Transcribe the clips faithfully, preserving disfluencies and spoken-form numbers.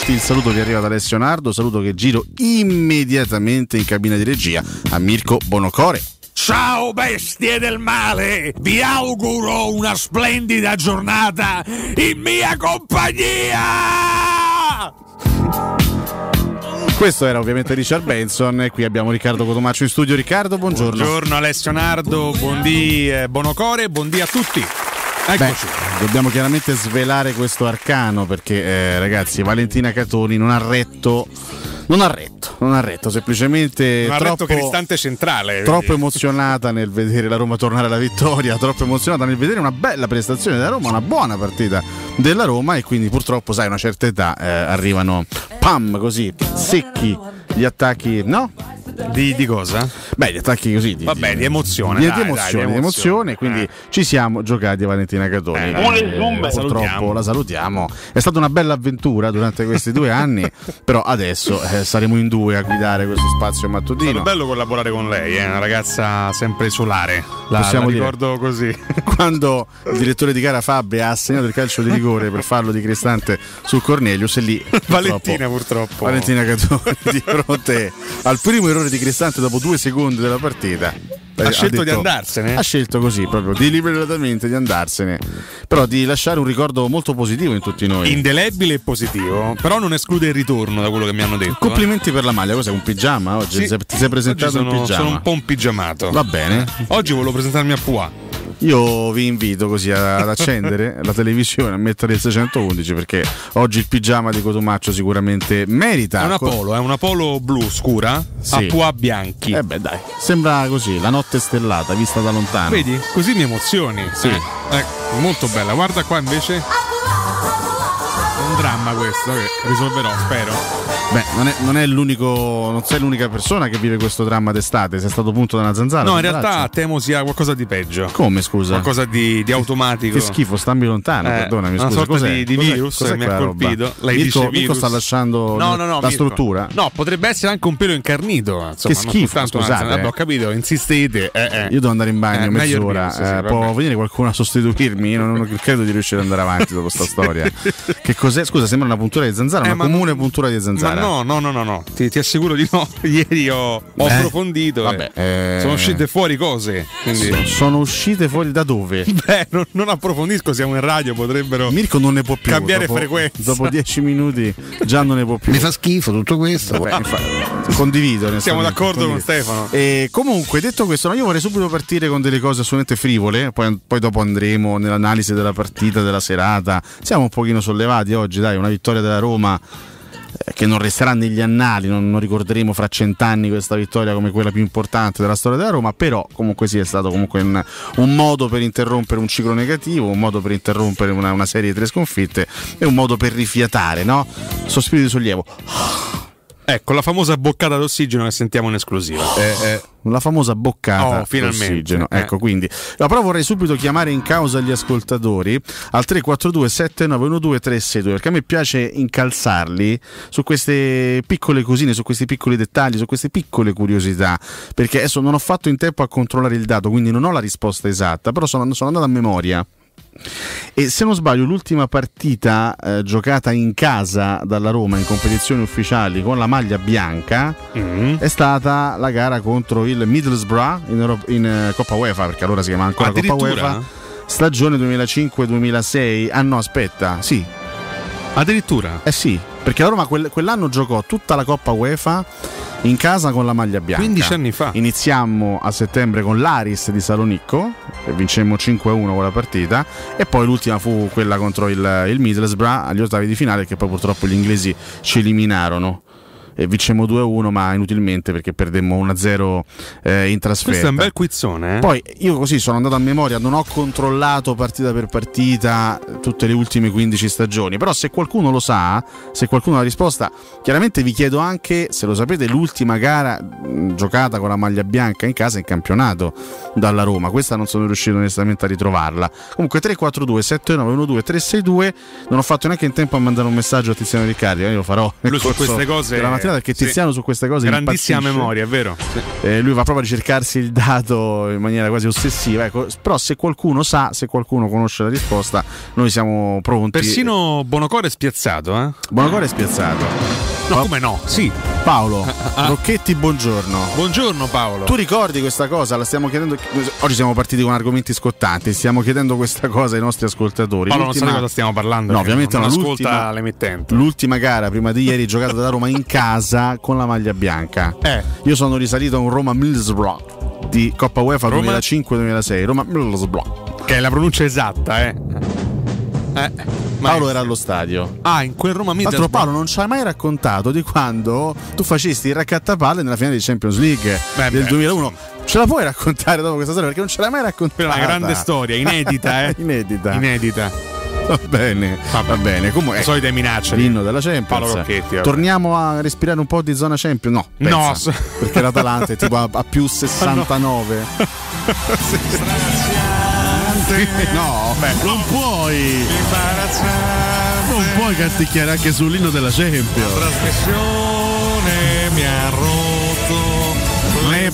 tutti, il saluto che arriva da Alessio Nardo, saluto che giro immediatamente in cabina di regia a Mirko Bonocore. Ciao bestie del male, vi auguro una splendida giornata in mia compagnia! Questo era ovviamente Richard Benson e qui abbiamo Riccardo Cotomaccio in studio. Riccardo, buongiorno. Buongiorno Alessio Nardo, buondì eh, Bonocore, buondì a tutti. Eccoci. Beh, dobbiamo chiaramente svelare questo arcano perché eh, ragazzi, Valentina Catoni non ha retto Non ha retto, non ha retto, semplicemente non ha troppo, retto che l'istante centrale. Troppo quindi. emozionata nel vedere la Roma tornare alla vittoria, troppo emozionata nel vedere una bella prestazione della Roma, una buona partita della Roma e quindi purtroppo, sai, a una certa età eh, arrivano pam così, secchi gli attacchi, no? Di, di cosa? Beh, gli attacchi così di, Vabbè, di emozione. Di, dai, di emozione, dai, di di emozione, quindi eh. ci siamo giocati a Valentina Catoni. Eh, eh, purtroppo salutiamo. la salutiamo. È stata una bella avventura durante questi due anni, però adesso eh, saremo in due a guidare questo spazio mattutino. È stato bello collaborare con lei, è eh? una ragazza sempre solare. La, Possiamo la dire. ricordo così. Quando il direttore di gara Fabri ha assegnato il calcio di rigore per farlo di Cristante su Cornelius e lì Valentina purtroppo Valentina Catoni di fronte al primo errore di Cristante dopo due secondi della partita ha, ha scelto detto, di andarsene ha scelto così proprio deliberatamente di andarsene, però di lasciare un ricordo molto positivo in tutti noi, indelebile e positivo, però non esclude il ritorno da quello che mi hanno detto. Complimenti eh. per la maglia. Cos'è, un pigiama oggi? Sì. Ti sei presentato sono, in pigiama? sono un po' un pigiamato. Va bene, oggi volevo presentarmi a Pua. Io vi invito così ad accendere la televisione, a mettere il seicentoundici perché oggi il pigiama di Cotomaccio sicuramente merita. È una polo, è una polo blu scura, sì. a pois bianchi. Eh beh, dai, sembra così, la notte stellata vista da lontano. Vedi? Così mi emozioni. Sì. Eh, eh, molto bella. Guarda qua invece. È un dramma questo che risolverò, spero. Beh, non è, non è l'unico, non sei l'unica persona che vive questo dramma d'estate. Sei stato punto da una zanzara. No, in realtà braccio. temo sia qualcosa di peggio. Come, scusa? Qualcosa di, di automatico. Che schifo, stammi lontano, eh, perdonami, una scusa. sorta Cos'è? di, di Cos'è? virus Cos'è che mi ha colpito. Roba? Lei Mirko, dice Mirko virus. sta lasciando no, no, no, la Mirko. struttura. No, potrebbe essere anche un pelo incarnito. Insomma, che schifo, non scusate. Vabbè, ho capito, insistete. Eh, eh. Io devo andare in bagno eh, mezz'ora. Virus, sì, eh, può venire qualcuno a sostituirmi? Io non, non credo di riuscire ad andare avanti dopo sta storia. Che cos'è? Scusa, sembra una puntura di zanzara, eh, una comune puntura di zanzara. Ma no, no, no, no, no. Ti, ti assicuro di no. Ieri ho, ho Beh, approfondito. Vabbè, eh. eh, sono uscite fuori cose. Quindi... Sono uscite fuori da dove? Beh, non, non approfondisco, siamo in radio, potrebbero Mirko non ne può più cambiare dopo, frequenza. Dopo dieci minuti già non ne può più. Mi fa schifo tutto questo. Beh, infatti, condivido. Siamo d'accordo condivido. con Stefano. E comunque, detto questo, no, io vorrei subito partire con delle cose assolutamente frivole. Poi, poi dopo andremo nell'analisi della partita, della serata. Siamo un pochino sollevati oggi, dai, una vittoria della Roma che non resterà negli annali, non, non ricorderemo fra cent'anni questa vittoria come quella più importante della storia della Roma, però comunque sì, è stato comunque un, un modo per interrompere un ciclo negativo, un modo per interrompere una, una serie di tre sconfitte e un modo per rifiatare, no? Sospiro di sollievo. Ecco, la famosa boccata d'ossigeno che sentiamo in esclusiva. Eh, eh, la famosa boccata oh, finalmente. d'ossigeno. Eh. Ecco, quindi. No, però vorrei subito chiamare in causa gli ascoltatori al tre quattro due sette nove uno due tre sei due, perché a me piace incalzarli su queste piccole cosine, su questi piccoli dettagli, su queste piccole curiosità, perché adesso non ho fatto in tempo a controllare il dato, quindi non ho la risposta esatta, però sono, sono andato a memoria. E se non sbaglio l'ultima partita eh, giocata in casa dalla Roma in competizioni ufficiali con la maglia bianca mm. è stata la gara contro il Middlesbrough in, Euro- in uh, Coppa UEFA, perché allora si chiama ancora Coppa UEFA, stagione duemilacinque duemilasei. Ah no, aspetta, sì. Addirittura? Eh sì, perché la Roma quel- quell'anno giocò tutta la Coppa UEFA in casa con la maglia bianca. quindici anni fa. Iniziammo a settembre con l'Aris di Salonicco e vincemmo cinque a uno quella partita, e poi l'ultima fu quella contro il, il Middlesbrough agli ottavi di finale, che poi purtroppo gli inglesi ci eliminarono e vincemmo due a uno, ma inutilmente perché perdemmo uno a zero eh, in trasferta. Questo è un bel quizzone, eh? Poi io così sono andato a memoria, non ho controllato partita per partita tutte le ultime quindici stagioni, però se qualcuno lo sa, se qualcuno ha la risposta, chiaramente vi chiedo anche se lo sapete l'ultima gara mh, giocata con la maglia bianca in casa in campionato dalla Roma. Questa non sono riuscito onestamente a ritrovarla. Comunque tre quattro due sette nove uno due tre sei due, non ho fatto neanche in tempo a mandare un messaggio a Tiziano Riccardi, io lo farò. Lui su queste cose mattinata perché Tiziano sì. su queste cose grandissima impazzisce. memoria, è vero. Sì. Eh, lui va proprio a ricercarsi il dato in maniera quasi ossessiva. Ecco, però se qualcuno sa, se qualcuno conosce la risposta, noi siamo pronti. Persino Bonocore è spiazzato, eh? Bonocore è spiazzato. No, Ma... come no? Sì. Paolo, ah. Rocchetti, buongiorno. Buongiorno Paolo. Tu ricordi questa cosa? La stiamo chiedendo. Oggi siamo partiti con argomenti scottanti. Stiamo chiedendo questa cosa ai nostri ascoltatori. Paolo, l'ultima... non sa di cosa stiamo parlando. No, ovviamente non no, ascolta l'emittente. L'ultima gara prima di ieri giocata da Roma in casa con la maglia bianca. Eh. Io sono risalito a un Roma Middlesbrough di Coppa UEFA Roma... duemilacinque duemilasei. Roma Middlesbrough. Che è la pronuncia esatta, eh. Eh. Paolo era allo stadio. Ah, in quel Roma Middlesbrough. Tra l'altro Paolo non ci ha mai raccontato di quando tu facesti il raccattapalle nella finale di Champions League beh, del beh, duemilauno. Ce la puoi raccontare dopo questa storia? Perché non ce l'hai mai raccontata. È una grande storia, inedita, eh. inedita. Inedita. Va bene, va, va bene. Comunque, le solite minacce. L'inno della Champions. Paolo Rocchetti. Torniamo a respirare un po' di zona Champions. No, pensa, no. Perché l'Atalanta è tipo a, a più sessantanove. No, beh, non puoi. Non puoi canticchiare anche sull'inno della Champions. La trasmissione mi ha rotto le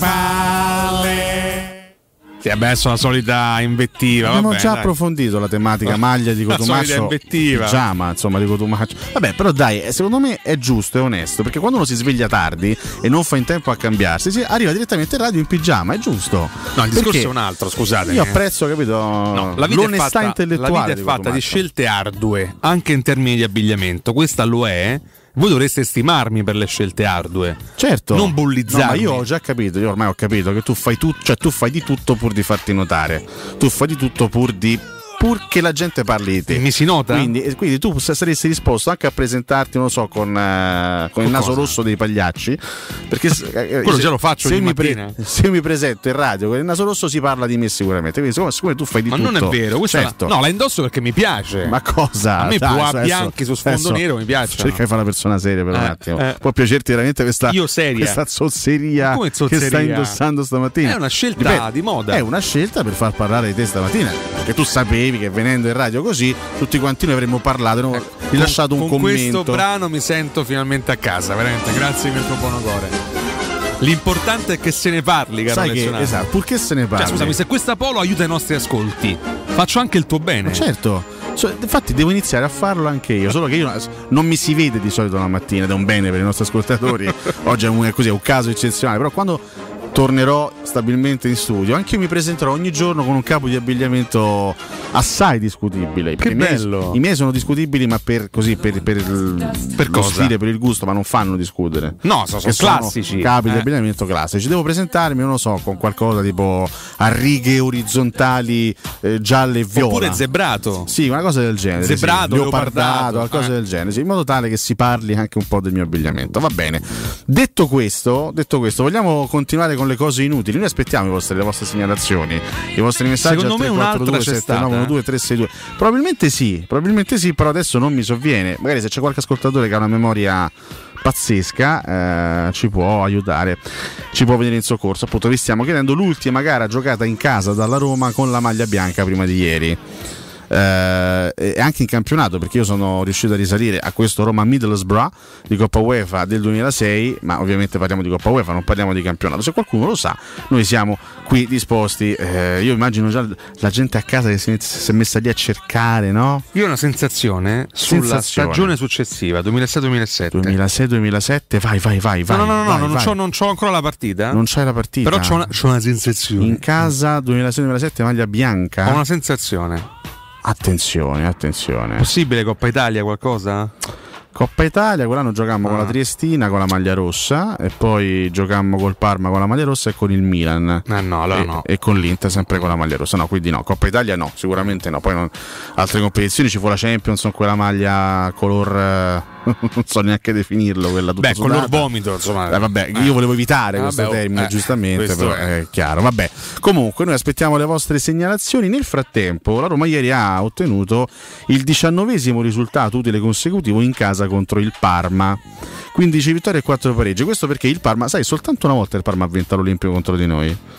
palle. Sì, adesso la solita invettiva. Abbiamo vabbè, già dai. approfondito la tematica maglia di Cotumaccio, pigiama, insomma, di Cotumaccio. Vabbè, però dai, secondo me è giusto e onesto, perché quando uno si sveglia tardi e non fa in tempo a cambiarsi, si arriva direttamente in radio in pigiama, è giusto. No, il discorso è un altro, scusate. Io apprezzo, capito, no, la vita l'onestà è fatta, intellettuale. La vita è fatta di scelte ardue, anche in termini di abbigliamento. Questa lo è. Voi dovreste stimarmi per le scelte ardue. Certo. Non bullizzarmi. No, ma io ho già capito, io ormai ho capito che tu fai tutto, cioè tu fai di tutto pur di farti notare. Tu fai di tutto pur di pur che la gente parli di te. Mi si nota? Quindi, quindi tu saresti disposto anche a presentarti, non lo so, con, uh, con il naso rosso dei pagliacci. Perché quello se, già lo faccio se di mi, pre- se mi presento in radio con il naso rosso si parla di me sicuramente. Quindi siccome, siccome tu fai di ma tutto. Ma non è vero, certo. la, no, la indosso perché mi piace. Ma cosa? A me Dai, può adesso, bianchi su sfondo adesso, nero mi piace. Cerca di fare una persona seria per eh, un attimo. Eh. Può piacerti veramente questa, io seria. questa zozzeria, come zozzeria che stai indossando stamattina? È una scelta Dipende, di moda. È una scelta per far parlare di te stamattina. Perché tu sapevi che venendo in radio così tutti quanti noi avremmo parlato, no? ecco, rilasciato con, un con commento. Con questo brano mi sento finalmente a casa, veramente, grazie Mirko Bonocore. L'importante è che se ne parli, caro Sai che, esatto, purché se ne parli. Cioè, scusami, se questa polo aiuta i nostri ascolti, faccio anche il tuo bene. Ma certo. Cioè, infatti devo iniziare a farlo anche io, solo che io non mi si vede di solito la mattina, ed è un bene per i nostri ascoltatori. Oggi è un, così, è un caso eccezionale, però quando tornerò stabilmente in studio anche io mi presenterò ogni giorno con un capo di abbigliamento assai discutibile. Che I bello! Miei, I miei sono discutibili, ma per così per, per, il, per lo stile, per il gusto, ma non fanno discutere. No, sono, sono classici. Sono capi eh. di abbigliamento classici. Devo presentarmi, non lo so, con qualcosa tipo a righe orizzontali eh, gialle e viola. Oppure zebrato. Sì, una cosa del genere. Zebrato, sì. leopardato, qualcosa eh. del genere, sì, in modo tale che si parli anche un po' del mio abbigliamento. Va bene. Detto questo, detto questo, vogliamo continuare con le cose inutili. Noi aspettiamo i vostri, le vostre segnalazioni, i vostri messaggi. Secondo me un'altra c'è stata. nove uno due tre sei due. Probabilmente sì, probabilmente sì, però adesso non mi sovviene. Magari se c'è qualche ascoltatore che ha una memoria pazzesca, eh, ci può aiutare, ci può venire in soccorso. Appunto, vi stiamo chiedendo l'ultima gara giocata in casa dalla Roma con la maglia bianca prima di ieri. Eh, e anche in campionato, perché io sono riuscito a risalire a questo Roma Middlesbrough di Coppa UEFA del duemilasei, ma ovviamente parliamo di Coppa UEFA, non parliamo di campionato. Se qualcuno lo sa, noi siamo qui disposti. Eh, io immagino già la gente a casa che si è messa lì a cercare, no? Io ho una sensazione sulla sensazione. stagione successiva, duemilasei duemilasette. duemilasei duemilasette, vai, vai, vai, vai. No, no, no, vai, no, non, vai. C'ho, non c'ho ancora la partita. Non c'hai la partita. Però c'ho una, c'ho una sensazione. In casa duemilasei duemilasette maglia bianca. Ho una sensazione. Attenzione, attenzione. Possibile Coppa Italia qualcosa? Coppa Italia, quell'anno giocammo ah. con la Triestina con la maglia rossa e poi giocammo col Parma con la maglia rossa e con il Milan. Eh no, allora e, no. E con l'Inter sempre con la maglia rossa. No, quindi no, Coppa Italia no, sicuramente no. Poi non, altre competizioni ci fu la Champions con quella maglia color non so neanche definirlo, quella tutta beh, sudata. Color vomito, insomma. Eh, vabbè, eh. io volevo evitare eh, questo vabbè, termine, eh, giustamente, però è. è chiaro. Vabbè, comunque noi aspettiamo le vostre segnalazioni. Nel frattempo la Roma ieri ha ottenuto il diciannovesimo risultato utile consecutivo in casa contro il Parma. quindici vittorie e quattro pareggi. Questo perché il Parma, sai, soltanto una volta il Parma ha vinto all'Olimpico contro di noi.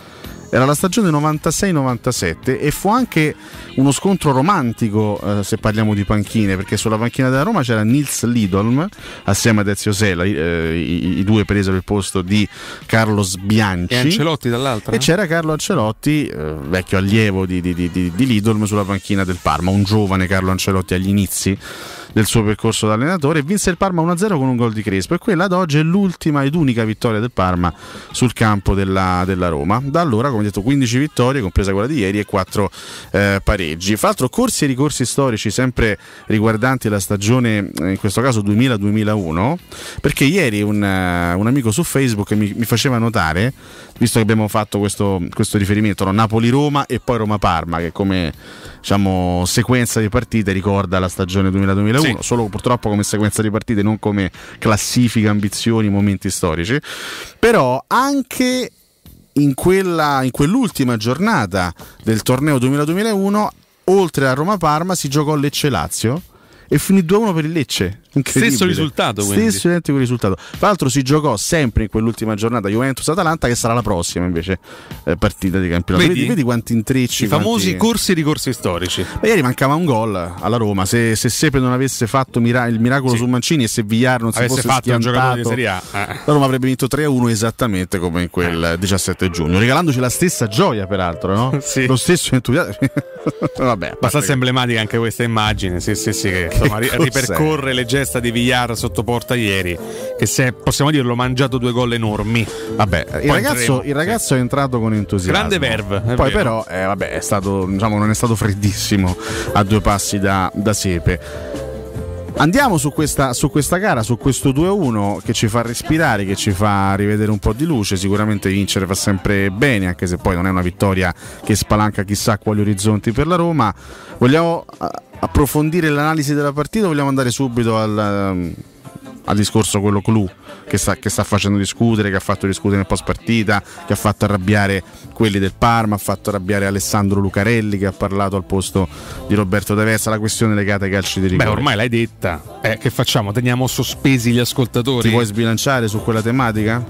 era la stagione novantasei novantasette e fu anche uno scontro romantico, eh, se parliamo di panchine, perché sulla panchina della Roma c'era Nils Lidolm assieme ad Ezio Sela, eh, i, i due presero il posto di Carlos Bianchi e Ancelotti dall'altra, e c'era Carlo Ancelotti, eh, vecchio allievo di, di, di, di Lidolm, sulla panchina del Parma, un giovane Carlo Ancelotti agli inizi del suo percorso da allenatore, e vinse il Parma uno a zero con un gol di Crespo, e quella ad oggi è l'ultima ed unica vittoria del Parma sul campo della, della Roma. Da allora, come detto, quindici vittorie, compresa quella di ieri, e quattro eh, pareggi. Fra l'altro corsi e ricorsi storici sempre riguardanti la stagione, in questo caso duemila duemilauno, perché ieri un, un amico su Facebook mi, mi faceva notare, visto che abbiamo fatto questo, questo riferimento, no? Napoli-Roma e poi Roma-Parma, che come, diciamo, sequenza di partite ricorda la stagione duemila duemilauno, sì. Solo purtroppo come sequenza di partite, non come classifica, ambizioni, momenti storici. Però anche in quella, in quell'ultima giornata del torneo duemila duemilauno, oltre a Roma-Parma, si giocò Lecce-Lazio e finì due a uno per il Lecce. Stesso risultato, quindi. Stesso identico risultato. Tra l'altro si giocò sempre in quell'ultima giornata Juventus-Atalanta, che sarà la prossima invece eh, partita di campionato. Vedi, vedi, vedi quanti intrecci, i famosi quanti... corsi e ricorsi storici. Ma ieri mancava un gol alla Roma. Se, se Sepe non avesse fatto mira- il miracolo sì. su Mancini, e se Villar non si avesse fosse fatto un giocatore di schiantato, Serie A, eh. la Roma avrebbe vinto tre a uno esattamente come in quel eh. diciassette giugno, regalandoci la stessa gioia, peraltro, no? Sì. Lo stesso entusiasmo. Vabbè, abbastanza emblematica anche questa immagine, sì, sì, sì, che, insomma, che ripercorre le gesta di Villar sotto porta ieri, che se possiamo dirlo, mangiato due gol enormi. Vabbè, il ragazzo, il ragazzo sì. è entrato con entusiasmo, grande verve, poi vero. Però eh, vabbè, è stato, diciamo, non è stato freddissimo a due passi da, da Sepe. Andiamo su questa, su questa gara, su questo due a uno che ci fa respirare, che ci fa rivedere un po' di luce. Sicuramente vincere fa sempre bene, anche se poi non è una vittoria che spalanca chissà quali orizzonti per la Roma. Vogliamo approfondire l'analisi della partita o vogliamo andare subito al, al discorso quello clou che sta, che sta facendo discutere, che ha fatto discutere nel post partita, che ha fatto arrabbiare quelli del Parma, ha fatto arrabbiare Alessandro Lucarelli, che ha parlato al posto di Roberto D'Aversa, la questione legata ai calci di rigore? Beh, ormai l'hai detta, eh, che facciamo? Teniamo sospesi gli ascoltatori? Ti vuoi sbilanciare su quella tematica?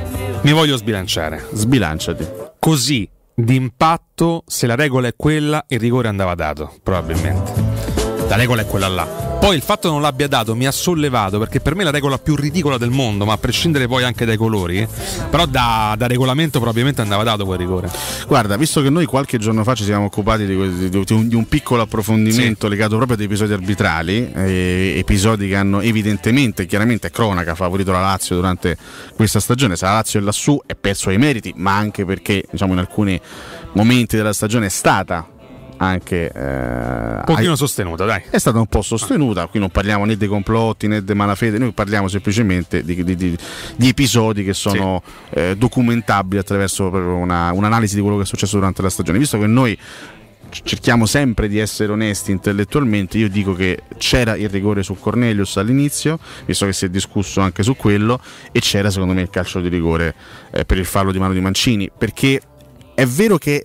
Mi voglio sbilanciare. Sbilanciati. Così, d'impatto, se la regola è quella, il rigore andava dato, probabilmente. La regola è quella là. Poi il fatto che non l'abbia dato mi ha sollevato, perché per me è la regola più ridicola del mondo, ma a prescindere poi anche dai colori, però da, da regolamento probabilmente andava dato quel rigore. Guarda, visto che noi qualche giorno fa ci siamo occupati di, di, di, un, di un piccolo approfondimento sì. legato proprio ad episodi arbitrali, eh, episodi che hanno evidentemente, chiaramente cronaca, favorito la Lazio durante questa stagione. Se la Lazio è lassù è perso ai meriti, ma anche perché, diciamo, in alcuni momenti della stagione è stata anche eh, un pochino hai... sostenuta, dai. È stata un po' sostenuta. Qui non parliamo né dei complotti né di malafede, noi parliamo semplicemente di, di, di, di episodi che sono sì. eh, documentabili attraverso una, un'analisi di quello che è successo durante la stagione. Visto che noi cerchiamo sempre di essere onesti intellettualmente, io dico che c'era il rigore su Cornelius all'inizio, visto che si è discusso anche su quello, e c'era secondo me il calcio di rigore eh, per il fallo di mano di Mancini, perché è vero che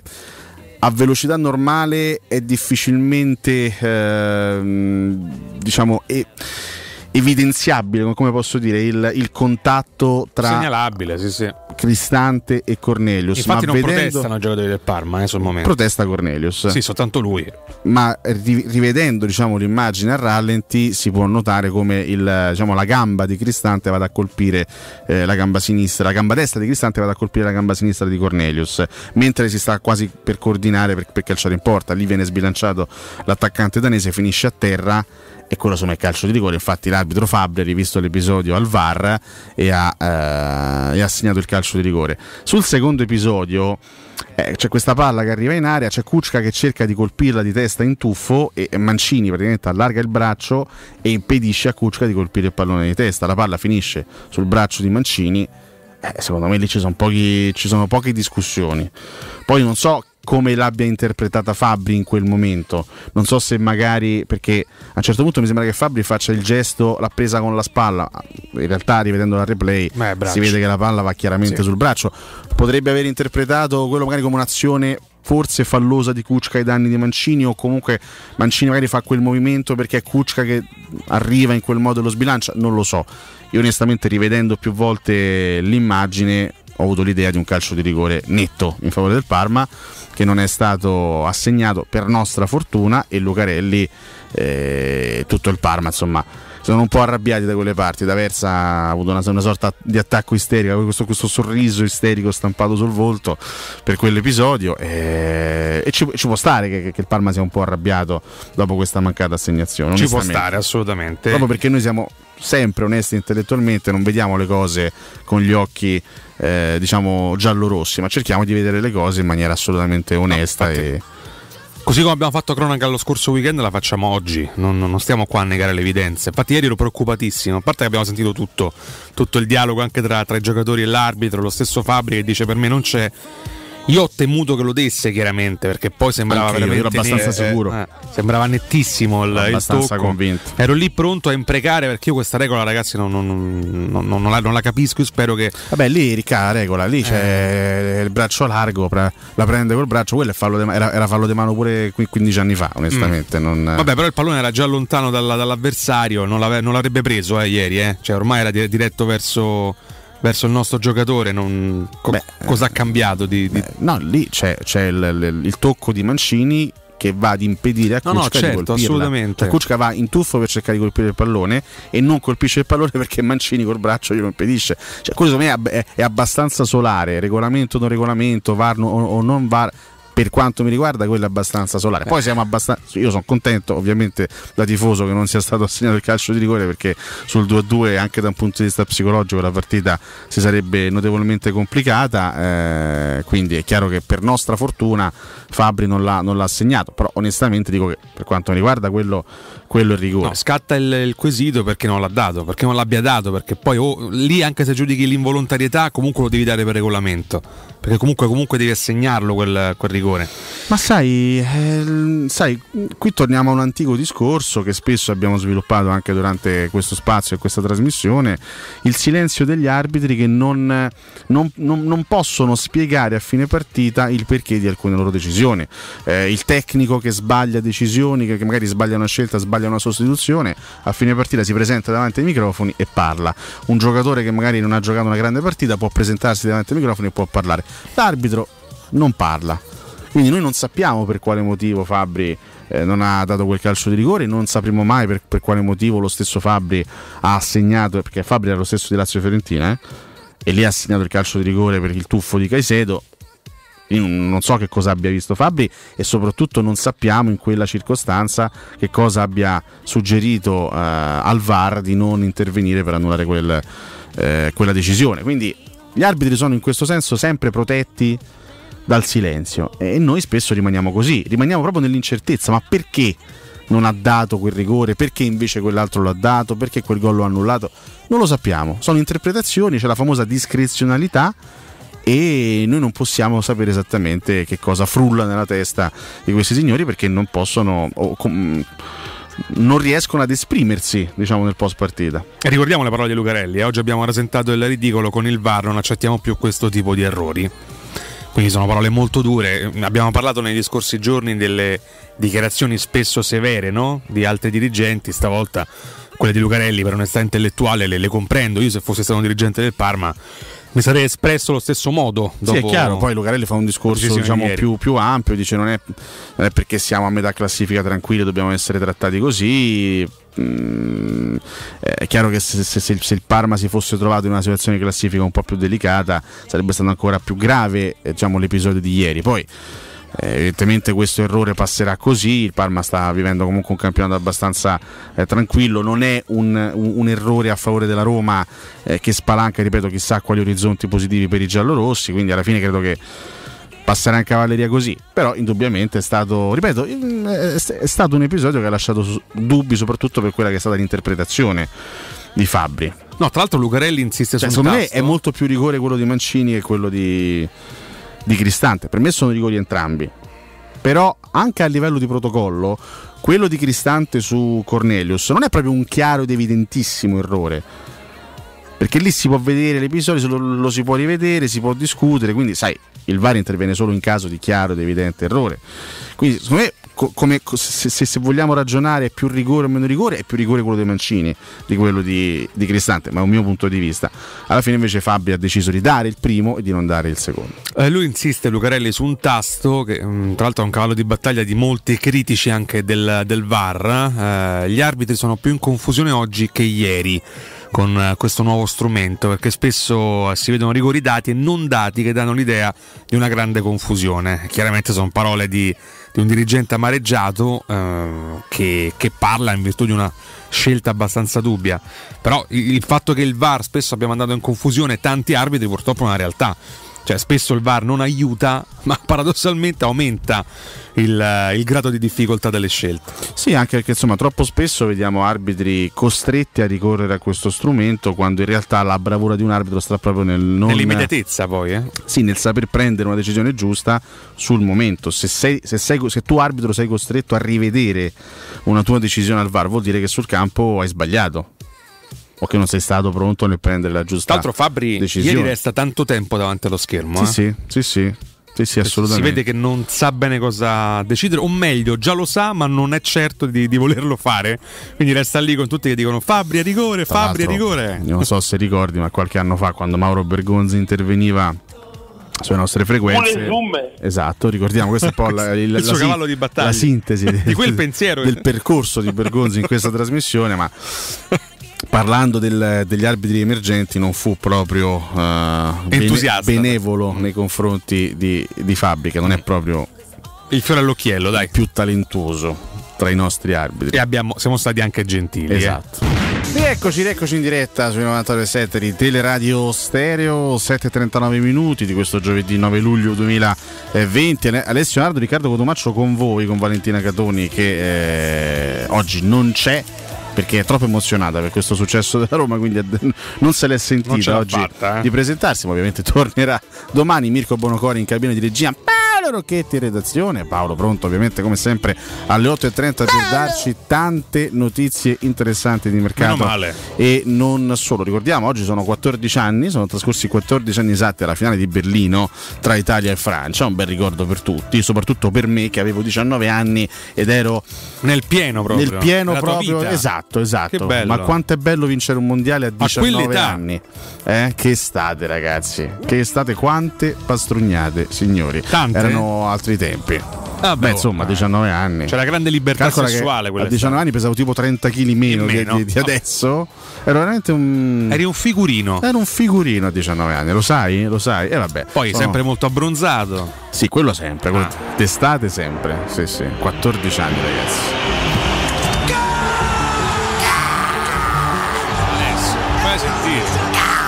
a velocità normale è difficilmente eh, diciamo e, evidenziabile, come posso dire, il, il contatto tra segnalabile, sì, sì. Cristante e Cornelius. Infatti ma non vedendo... protestano i giocatori del Parma eh, sul momento. Protesta Cornelius. Sì, soltanto lui. Ma rivedendo, diciamo, l'immagine a rallenti si può notare come il, diciamo, la gamba di Cristante vada a colpire eh, la gamba sinistra, la gamba destra di Cristante vada a colpire la gamba sinistra di Cornelius, mentre si sta quasi per coordinare per, per calciare in porta. Lì viene sbilanciato l'attaccante danese, finisce a terra, e quello insomma è calcio di rigore. Infatti l'arbitro Fabbri ha rivisto l'episodio al V A R e ha, eh, e ha segnato il calcio di rigore. Sul secondo episodio eh, c'è questa palla che arriva in aria, c'è Kučka che cerca di colpirla di testa in tuffo e Mancini praticamente allarga il braccio e impedisce a Kučka di colpire il pallone di testa. La palla finisce sul braccio di Mancini. Eh, secondo me lì ci sono, pochi, ci sono poche discussioni. Poi non so come l'abbia interpretata Fabbri in quel momento, non so se magari, perché a un certo punto mi sembra che Fabbri faccia il gesto, l'ha presa con la spalla, in realtà rivedendo la replay si vede che la palla va chiaramente sì. sul braccio. Potrebbe aver interpretato quello magari come un'azione forse fallosa di Kučka ai danni di Mancini, o comunque Mancini magari fa quel movimento perché è Kučka che arriva in quel modo e lo sbilancia, non lo so. Io onestamente, rivedendo più volte l'immagine, ho avuto l'idea di un calcio di rigore netto in favore del Parma, che non è stato assegnato per nostra fortuna, e Lucarelli, eh, tutto il Parma insomma sono un po' arrabbiati da quelle parti. D'Aversa ha avuto una, una sorta di attacco isterico, questo, questo sorriso isterico stampato sul volto per quell'episodio, e, e ci, ci può stare che, che il Parma sia un po' arrabbiato dopo questa mancata assegnazione. Ci può stare assolutamente, proprio perché noi siamo sempre onesti intellettualmente, non vediamo le cose con gli occhi eh, diciamo giallorossi, ma cerchiamo di vedere le cose in maniera assolutamente onesta. No, e così come abbiamo fatto cronaca lo scorso weekend, la facciamo oggi, non, non stiamo qua a negare le evidenze. Infatti ieri ero preoccupatissimo, a parte che abbiamo sentito tutto, tutto il dialogo anche tra, tra i giocatori e l'arbitro, lo stesso Fabri che dice per me non c'è. Io ho temuto che lo desse chiaramente, perché poi sembrava anche veramente io, ero abbastanza ne- sicuro, eh, sembrava nettissimo il, abbastanza il tocco. Convinto. Ero lì pronto a imprecare, perché io questa regola, ragazzi, non, non, non, non, non, la, non la capisco. Io spero che vabbè, lì ricca la regola, lì c'è eh. il braccio largo, la prende col braccio, quello è fallo de, era, era fallo di mano pure quindici anni fa, onestamente. Mm. Non... Vabbè, però il pallone era già lontano dalla, dall'avversario, non, non l'avrebbe preso eh, ieri, eh. Cioè ormai era diretto verso verso il nostro giocatore. Non... Co- Beh, cosa ha cambiato di, di... Beh, no, lì c'è, c'è il, il, il tocco di Mancini che va ad impedire a Kuczka, no, no, certo, di colpirla. Assolutamente. Cioè, Kuczka va in tuffo per cercare di colpire il pallone e non colpisce il pallone perché Mancini col braccio glielo impedisce. Cioè, questo secondo me è, è abbastanza solare, regolamento non regolamento, V A R no, o, o non V A R. Per quanto mi riguarda, quello è abbastanza solare. Poi siamo abbastanza. Io sono contento, ovviamente, da tifoso, che non sia stato assegnato il calcio di rigore, perché sul due a due, anche da un punto di vista psicologico, la partita si sarebbe notevolmente complicata. Eh, quindi è chiaro che per nostra fortuna Fabri non l'ha, non l'ha assegnato. Però, onestamente, dico che per quanto mi riguarda, quello, quello è il rigore. No, scatta il, il quesito perché non l'ha dato, perché non l'abbia dato, perché poi oh, lì, anche se giudichi l'involontarietà, comunque lo devi dare per regolamento. Perché comunque, comunque devi assegnarlo quel, quel rigore. Ma sai, eh, sai, qui torniamo a un antico discorso che spesso abbiamo sviluppato anche durante questo spazio e questa trasmissione: il silenzio degli arbitri che non, non, non, non possono spiegare a fine partita il perché di alcune loro decisioni. Eh, il tecnico che sbaglia decisioni, che, che magari sbaglia una scelta, sbaglia una sostituzione, a fine partita si presenta davanti ai microfoni e parla. Un giocatore che magari non ha giocato una grande partita può presentarsi davanti ai microfoni e può parlare. L'arbitro non parla. Quindi noi non sappiamo per quale motivo Fabri eh, non ha dato quel calcio di rigore, non sapremo mai per, per quale motivo lo stesso Fabri ha assegnato, perché Fabri era lo stesso di Lazio Fiorentina, eh, e lì ha assegnato il calcio di rigore per il tuffo di Caicedo. Io non so che cosa abbia visto Fabri e soprattutto non sappiamo in quella circostanza che cosa abbia suggerito eh, al V A R di non intervenire per annullare quel, eh, quella decisione. Quindi gli arbitri sono in questo senso sempre protetti dal silenzio e noi spesso rimaniamo così, rimaniamo proprio nell'incertezza. Ma perché non ha dato quel rigore? Perché invece quell'altro l'ha dato? Perché quel gol lo ha annullato? Non lo sappiamo, sono interpretazioni, c'è la famosa discrezionalità e noi non possiamo sapere esattamente che cosa frulla nella testa di questi signori, perché non possono o, com, non riescono ad esprimersi, diciamo, nel post partita. E ricordiamo le parole di Lucarelli, eh? Oggi abbiamo rasentato il ridicolo con il V A R, non accettiamo più questo tipo di errori. Quindi sono parole molto dure. Abbiamo parlato negli scorsi giorni delle dichiarazioni spesso severe, no? Di altri dirigenti. Stavolta quelle di Lucarelli, per onestà intellettuale, le, le comprendo. Io, se fossi stato un dirigente del Parma, mi sarei espresso allo stesso modo. Dopo... Sì, è chiaro. Poi Lucarelli fa un discorso, diciamo, più, più ampio. Dice non è, non è perché siamo a metà classifica tranquilli dobbiamo essere trattati così. Mm, è chiaro che se, se, se il Parma si fosse trovato in una situazione di classifica un po' più delicata sarebbe stato ancora più grave, eh, diciamo, l'episodio di ieri. Poi eh, evidentemente questo errore passerà così. Il Parma sta vivendo comunque un campionato abbastanza eh, tranquillo. Non è un, un, un errore a favore della Roma eh, che spalanca, ripeto, chissà quali orizzonti positivi per i giallorossi. Quindi alla fine credo che passerà in cavalleria così. Però indubbiamente è stato, ripeto, è stato un episodio che ha lasciato dubbi, soprattutto per quella che è stata l'interpretazione di Fabri. No, tra l'altro Lucarelli insiste cioè, sul secondo tasto. me è molto più rigore quello di Mancini che quello di, di Cristante. Per me sono rigori entrambi. Però anche a livello di protocollo, quello di Cristante su Cornelius non è proprio un chiaro ed evidentissimo errore, perché lì si può vedere l'episodio, lo, lo si può rivedere, si può discutere. Quindi sai, il V A R interviene solo in caso di chiaro ed evidente errore. Quindi secondo me co- come, se, se, se vogliamo ragionare è più rigore o meno rigore, è più rigore quello dei Mancini di quello di, di Cristante, ma è un mio punto di vista. Alla fine invece Fabbri ha deciso di dare il primo e di non dare il secondo. Eh, lui insiste, Lucarelli, su un tasto che mh, tra l'altro è un cavallo di battaglia di molti critici anche del, del V A R. Eh, gli arbitri sono più in confusione oggi che ieri con uh, questo nuovo strumento, perché spesso uh, si vedono rigori dati e non dati che danno l'idea di una grande confusione. Chiaramente sono parole di, di un dirigente amareggiato uh, che, che parla in virtù di una scelta abbastanza dubbia, però il, il fatto che il V A R spesso abbia mandato in confusione tanti arbitri purtroppo è una realtà. Cioè spesso il V A R non aiuta, ma paradossalmente aumenta il, il grado di difficoltà delle scelte. Sì, anche perché insomma troppo spesso vediamo arbitri costretti a ricorrere a questo strumento, quando in realtà la bravura di un arbitro sta proprio nel non... nell'immediatezza poi, eh? Sì, nel saper prendere una decisione giusta sul momento. Se, sei, se, sei, se tu arbitro sei costretto a rivedere una tua decisione al V A R, vuol dire che sul campo hai sbagliato o che non sei stato pronto nel prendere la giusta decisione. Tra l'altro Fabbri decisione. Ieri resta tanto tempo davanti allo schermo. Sì, eh? sì, sì, sì. Sì, sì, assolutamente. Si vede che non sa bene cosa decidere, o meglio, già lo sa, ma non è certo di, di volerlo fare. Quindi resta lì con tutti che dicono Fabbri a rigore, Tra Fabbri a rigore. Non so se ricordi, ma qualche anno fa, quando Mauro Bergonzi interveniva sulle nostre frequenze, esatto, ricordiamo, questo è un po' la, il, il suo la, cavallo di battaglia, la sintesi di del, quel pensiero del percorso di Bergonzi in questa trasmissione, ma parlando del, degli arbitri emergenti non fu proprio uh, entusiasta, bene, benevolo nei confronti di, di Fabbri, che non è proprio il fiore all'occhiello, dai, più talentuoso tra i nostri arbitri, e abbiamo, siamo stati anche gentili, esatto. eh. Rieccoci, rieccoci in diretta sui novantadue virgola sette di Teleradio Stereo, sette e trentanove minuti di questo giovedì nove luglio duemilaventi. Alessio Nardo, Riccardo Cotomaccio con voi, con Valentina Catoni che eh, oggi non c'è perché è troppo emozionata per questo successo della Roma, quindi non se l'è sentita oggi fatta, eh. di presentarsi, ma ovviamente tornerà domani. Mirko Bonocori in cabina di regia, Paolo Rocchetti in redazione, Paolo pronto ovviamente come sempre alle otto e trenta per darci tante notizie interessanti di mercato e non solo. Ricordiamo, oggi sono quattordici anni, sono trascorsi quattordici anni esatti alla finale di Berlino tra Italia e Francia, un bel ricordo per tutti, soprattutto per me che avevo diciannove anni ed ero nel pieno proprio, nel pieno proprio, esatto. Esatto, ma quanto è bello vincere un mondiale a diciannove anni, eh? Che estate, ragazzi, che estate, quante pastrugnate, signori. Tante? Erano altri tempi. Ah, beh, insomma, diciannove anni. C'è la grande libertà Calcola sessuale. A diciannove anni pesavo tipo trenta chili meno, meno. Di, di, di adesso. Ero veramente un. Eri un figurino. Ero un figurino a diciannove anni, lo sai? Lo sai? E eh, vabbè. Poi sono... sempre molto abbronzato. Sì, quello sempre. Quello... Ah. D'estate sempre. Sì, sì. quattordici anni, ragazzi. Fai sentire.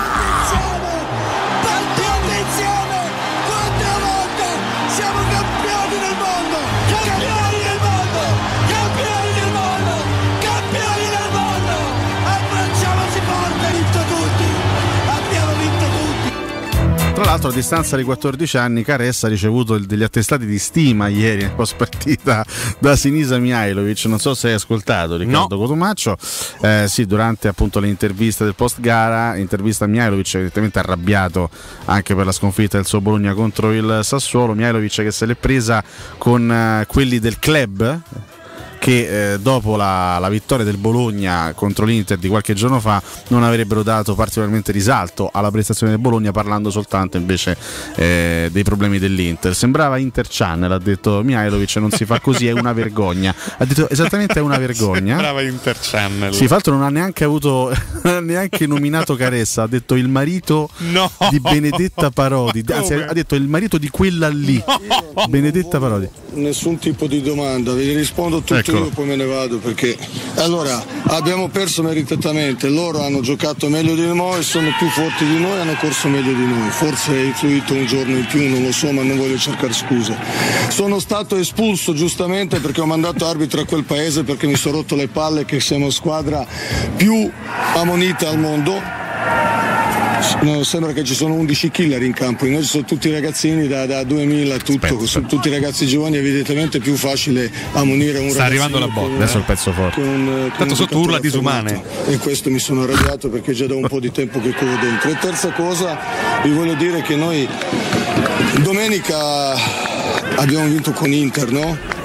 Tanti attenzione! Quante volte siamo campioni del mondo! Campioni del mondo! Campioni del mondo! Campioni del mondo! Abbracciamoci forte, vinto tutti! Abbiamo vinto tutti! Tra l'altro a distanza di quattordici anni Caressa ha ricevuto degli attestati di stima ieri nel post partita da Sinisa Mihajlovic, non so se hai ascoltato Riccardo no. Cotomaccio, eh, sì, durante appunto le interviste del post gara, intervista a Mihajlovic evidentemente arrabbiato anche per la sconfitta del suo Bologna contro il Sassuolo, Mihajlovic che se l'è presa con eh, quelli del club che eh, dopo la, la vittoria del Bologna contro l'Inter di qualche giorno fa non avrebbero dato particolarmente risalto alla prestazione del Bologna, parlando soltanto invece eh, dei problemi dell'Inter. Sembrava Inter Channel, ha detto Mihajlovic, non si fa così, è una vergogna. Ha detto esattamente è una vergogna. Sembrava Inter Channel. Sì, fra l'altro non ha neanche avuto neanche nominato Caressa, ha detto il marito no. di Benedetta Parodi, anzi ha detto il marito di quella lì, no. Benedetta Parodi. Nessun tipo di domanda, vi rispondo tutto. Ecco. Io poi me ne vado perché allora abbiamo perso meritatamente, loro hanno giocato meglio di noi, sono più forti di noi, hanno corso meglio di noi, forse è influito un giorno in più, non lo so, ma non voglio cercare scuse. Sono stato espulso giustamente perché ho mandato arbitro a quel paese perché mi sono rotto le palle che siamo squadra più ammonita al mondo. No, sembra che ci sono undici killer in campo, noi ci sono tutti ragazzini da, da duemila, tutto, Aspetta, sono tutti ragazzi giovani, evidentemente è più facile ammonire un sta arrivando la botta, adesso il pezzo forte. Tanto sotto urla disumane. E questo mi sono arrabbiato perché già da un po' di tempo che corro dentro. E terza cosa, vi voglio dire che noi domenica abbiamo vinto con Inter, no?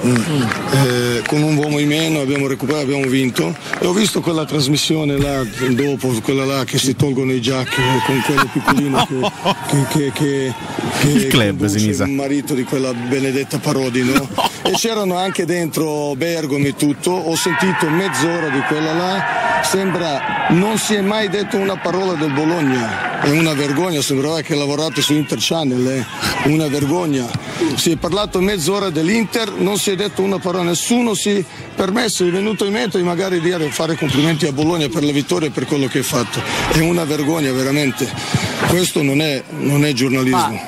Mm. Eh, con un uomo in meno abbiamo recuperato, abbiamo vinto e ho visto quella trasmissione là dopo, quella là che si tolgono i giacchi con quello piccolino che, che, che, che, che il club il marito di quella benedetta Parodi, no? E c'erano anche dentro Bergomi e tutto, ho sentito mezz'ora di quella là, sembra non si è mai detto una parola del Bologna, è una vergogna, sembrava che lavorate su Inter Channel, è una vergogna, si è parlato mezz'ora dell'Inter, non si è detto una parola, nessuno si è permesso, è venuto in mente magari di fare complimenti a Bologna per la vittoria e per quello che ha fatto, è una vergogna veramente, questo non è, non è giornalismo.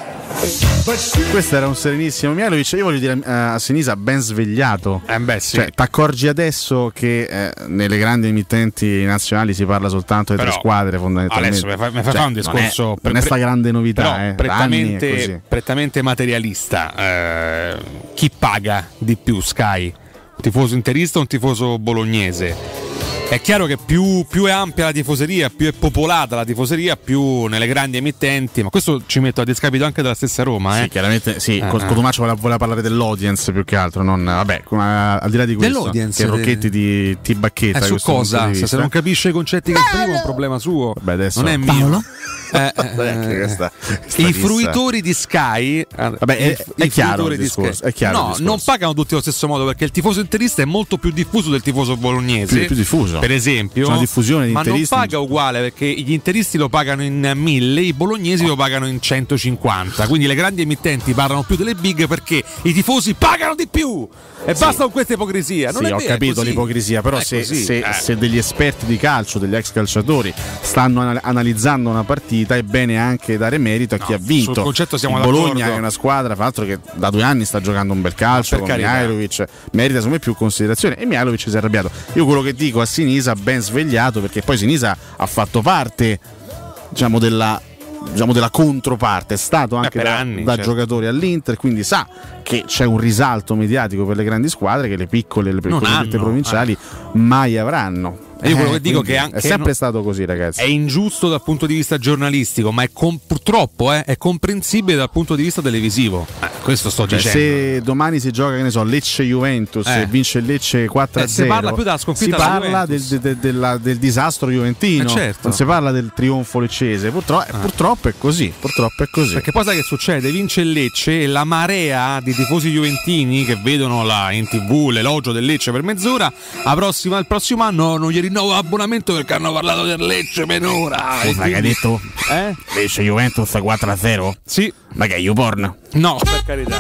Questo era un serenissimo Mihajlovic. Io voglio dire a Sinisa, ben svegliato. Eh beh, sì. Cioè, t'accorgi adesso che eh, nelle grandi emittenti nazionali si parla soltanto di tre squadre fondamentalmente. Adesso mi fai, mi fai cioè, un discorso non è, per, non è sta grande novità, però, eh, prettamente, prettamente materialista. Eh, chi paga di più Sky? Un tifoso interista o un tifoso bolognese? È chiaro che più, più è ampia la tifoseria, più è popolata la tifoseria, più nelle grandi emittenti, ma questo ci metto a discapito anche della stessa Roma. Eh? Sì, chiaramente sì, eh, Cotumaccio voleva, voleva parlare dell'audience più che altro, non, vabbè, al di là di questo, che Rocchetti di Tibacchetta. Eh, su cosa? Se non capisce i concetti che esprimo è un problema suo, vabbè, adesso non è mio. Eh, eh, questa, questa I fruitori di Sky, vabbè, è, i, è i chiaro il discorso, è chiaro no, non pagano tutti allo stesso modo perché il tifoso interista è molto più diffuso del tifoso bolognese. Più, più diffuso. Per esempio, una diffusione di ma interisti. Non paga uguale perché gli interisti lo pagano in mille, i bolognesi lo pagano in centocinquanta. Quindi le grandi emittenti parlano più delle big perché i tifosi pagano di più. E sì. Basta con questa ipocrisia. Non sì, è ho vero, capito così. L'ipocrisia, però se, se, eh. se degli esperti di calcio, degli ex calciatori stanno anal- analizzando una partita, è bene anche dare merito a chi no, ha vinto. Sul concetto siamo il d'accordo. Bologna è una squadra, fra l'altro, che da due anni sta giocando un bel calcio con Mihajlovic, merita secondo me più considerazione e Mihajlovic si è arrabbiato. Io quello che dico a Sinisa, ben svegliato, perché poi Sinisa ha fatto parte, diciamo, della diciamo della controparte, è stato anche eh, da, anni, da certo. giocatore all'Inter, quindi sa che c'è un risalto mediatico per le grandi squadre che le piccole, le piccole provinciali eh. mai avranno. E io quello eh, che dico che anche è sempre no, stato così, ragazzi. È ingiusto dal punto di vista giornalistico, ma è com- purtroppo eh, è comprensibile dal punto di vista televisivo. Eh, questo sto cioè, dicendo. Se domani si gioca, che ne so, Lecce-Juventus e eh. vince il Lecce quattro a zero, eh, si parla più della sconfitta, si parla del, de, de, de, del disastro juventino, eh, certo. non si parla del trionfo leccese. Purtroppo, eh. purtroppo è così. Purtroppo è così. Perché poi sai che succede? Vince il Lecce e la marea di tifosi juventini che vedono la, in tv l'elogio del Lecce per mezz'ora, a prossima, il prossimo anno non gli rinnovo l'abbonamento perché hanno parlato del Lecce menora. Ma che hai detto? Eh? Lecce Juventus quattro a zero? Sì. Ma che è YouPorn? No, per carità.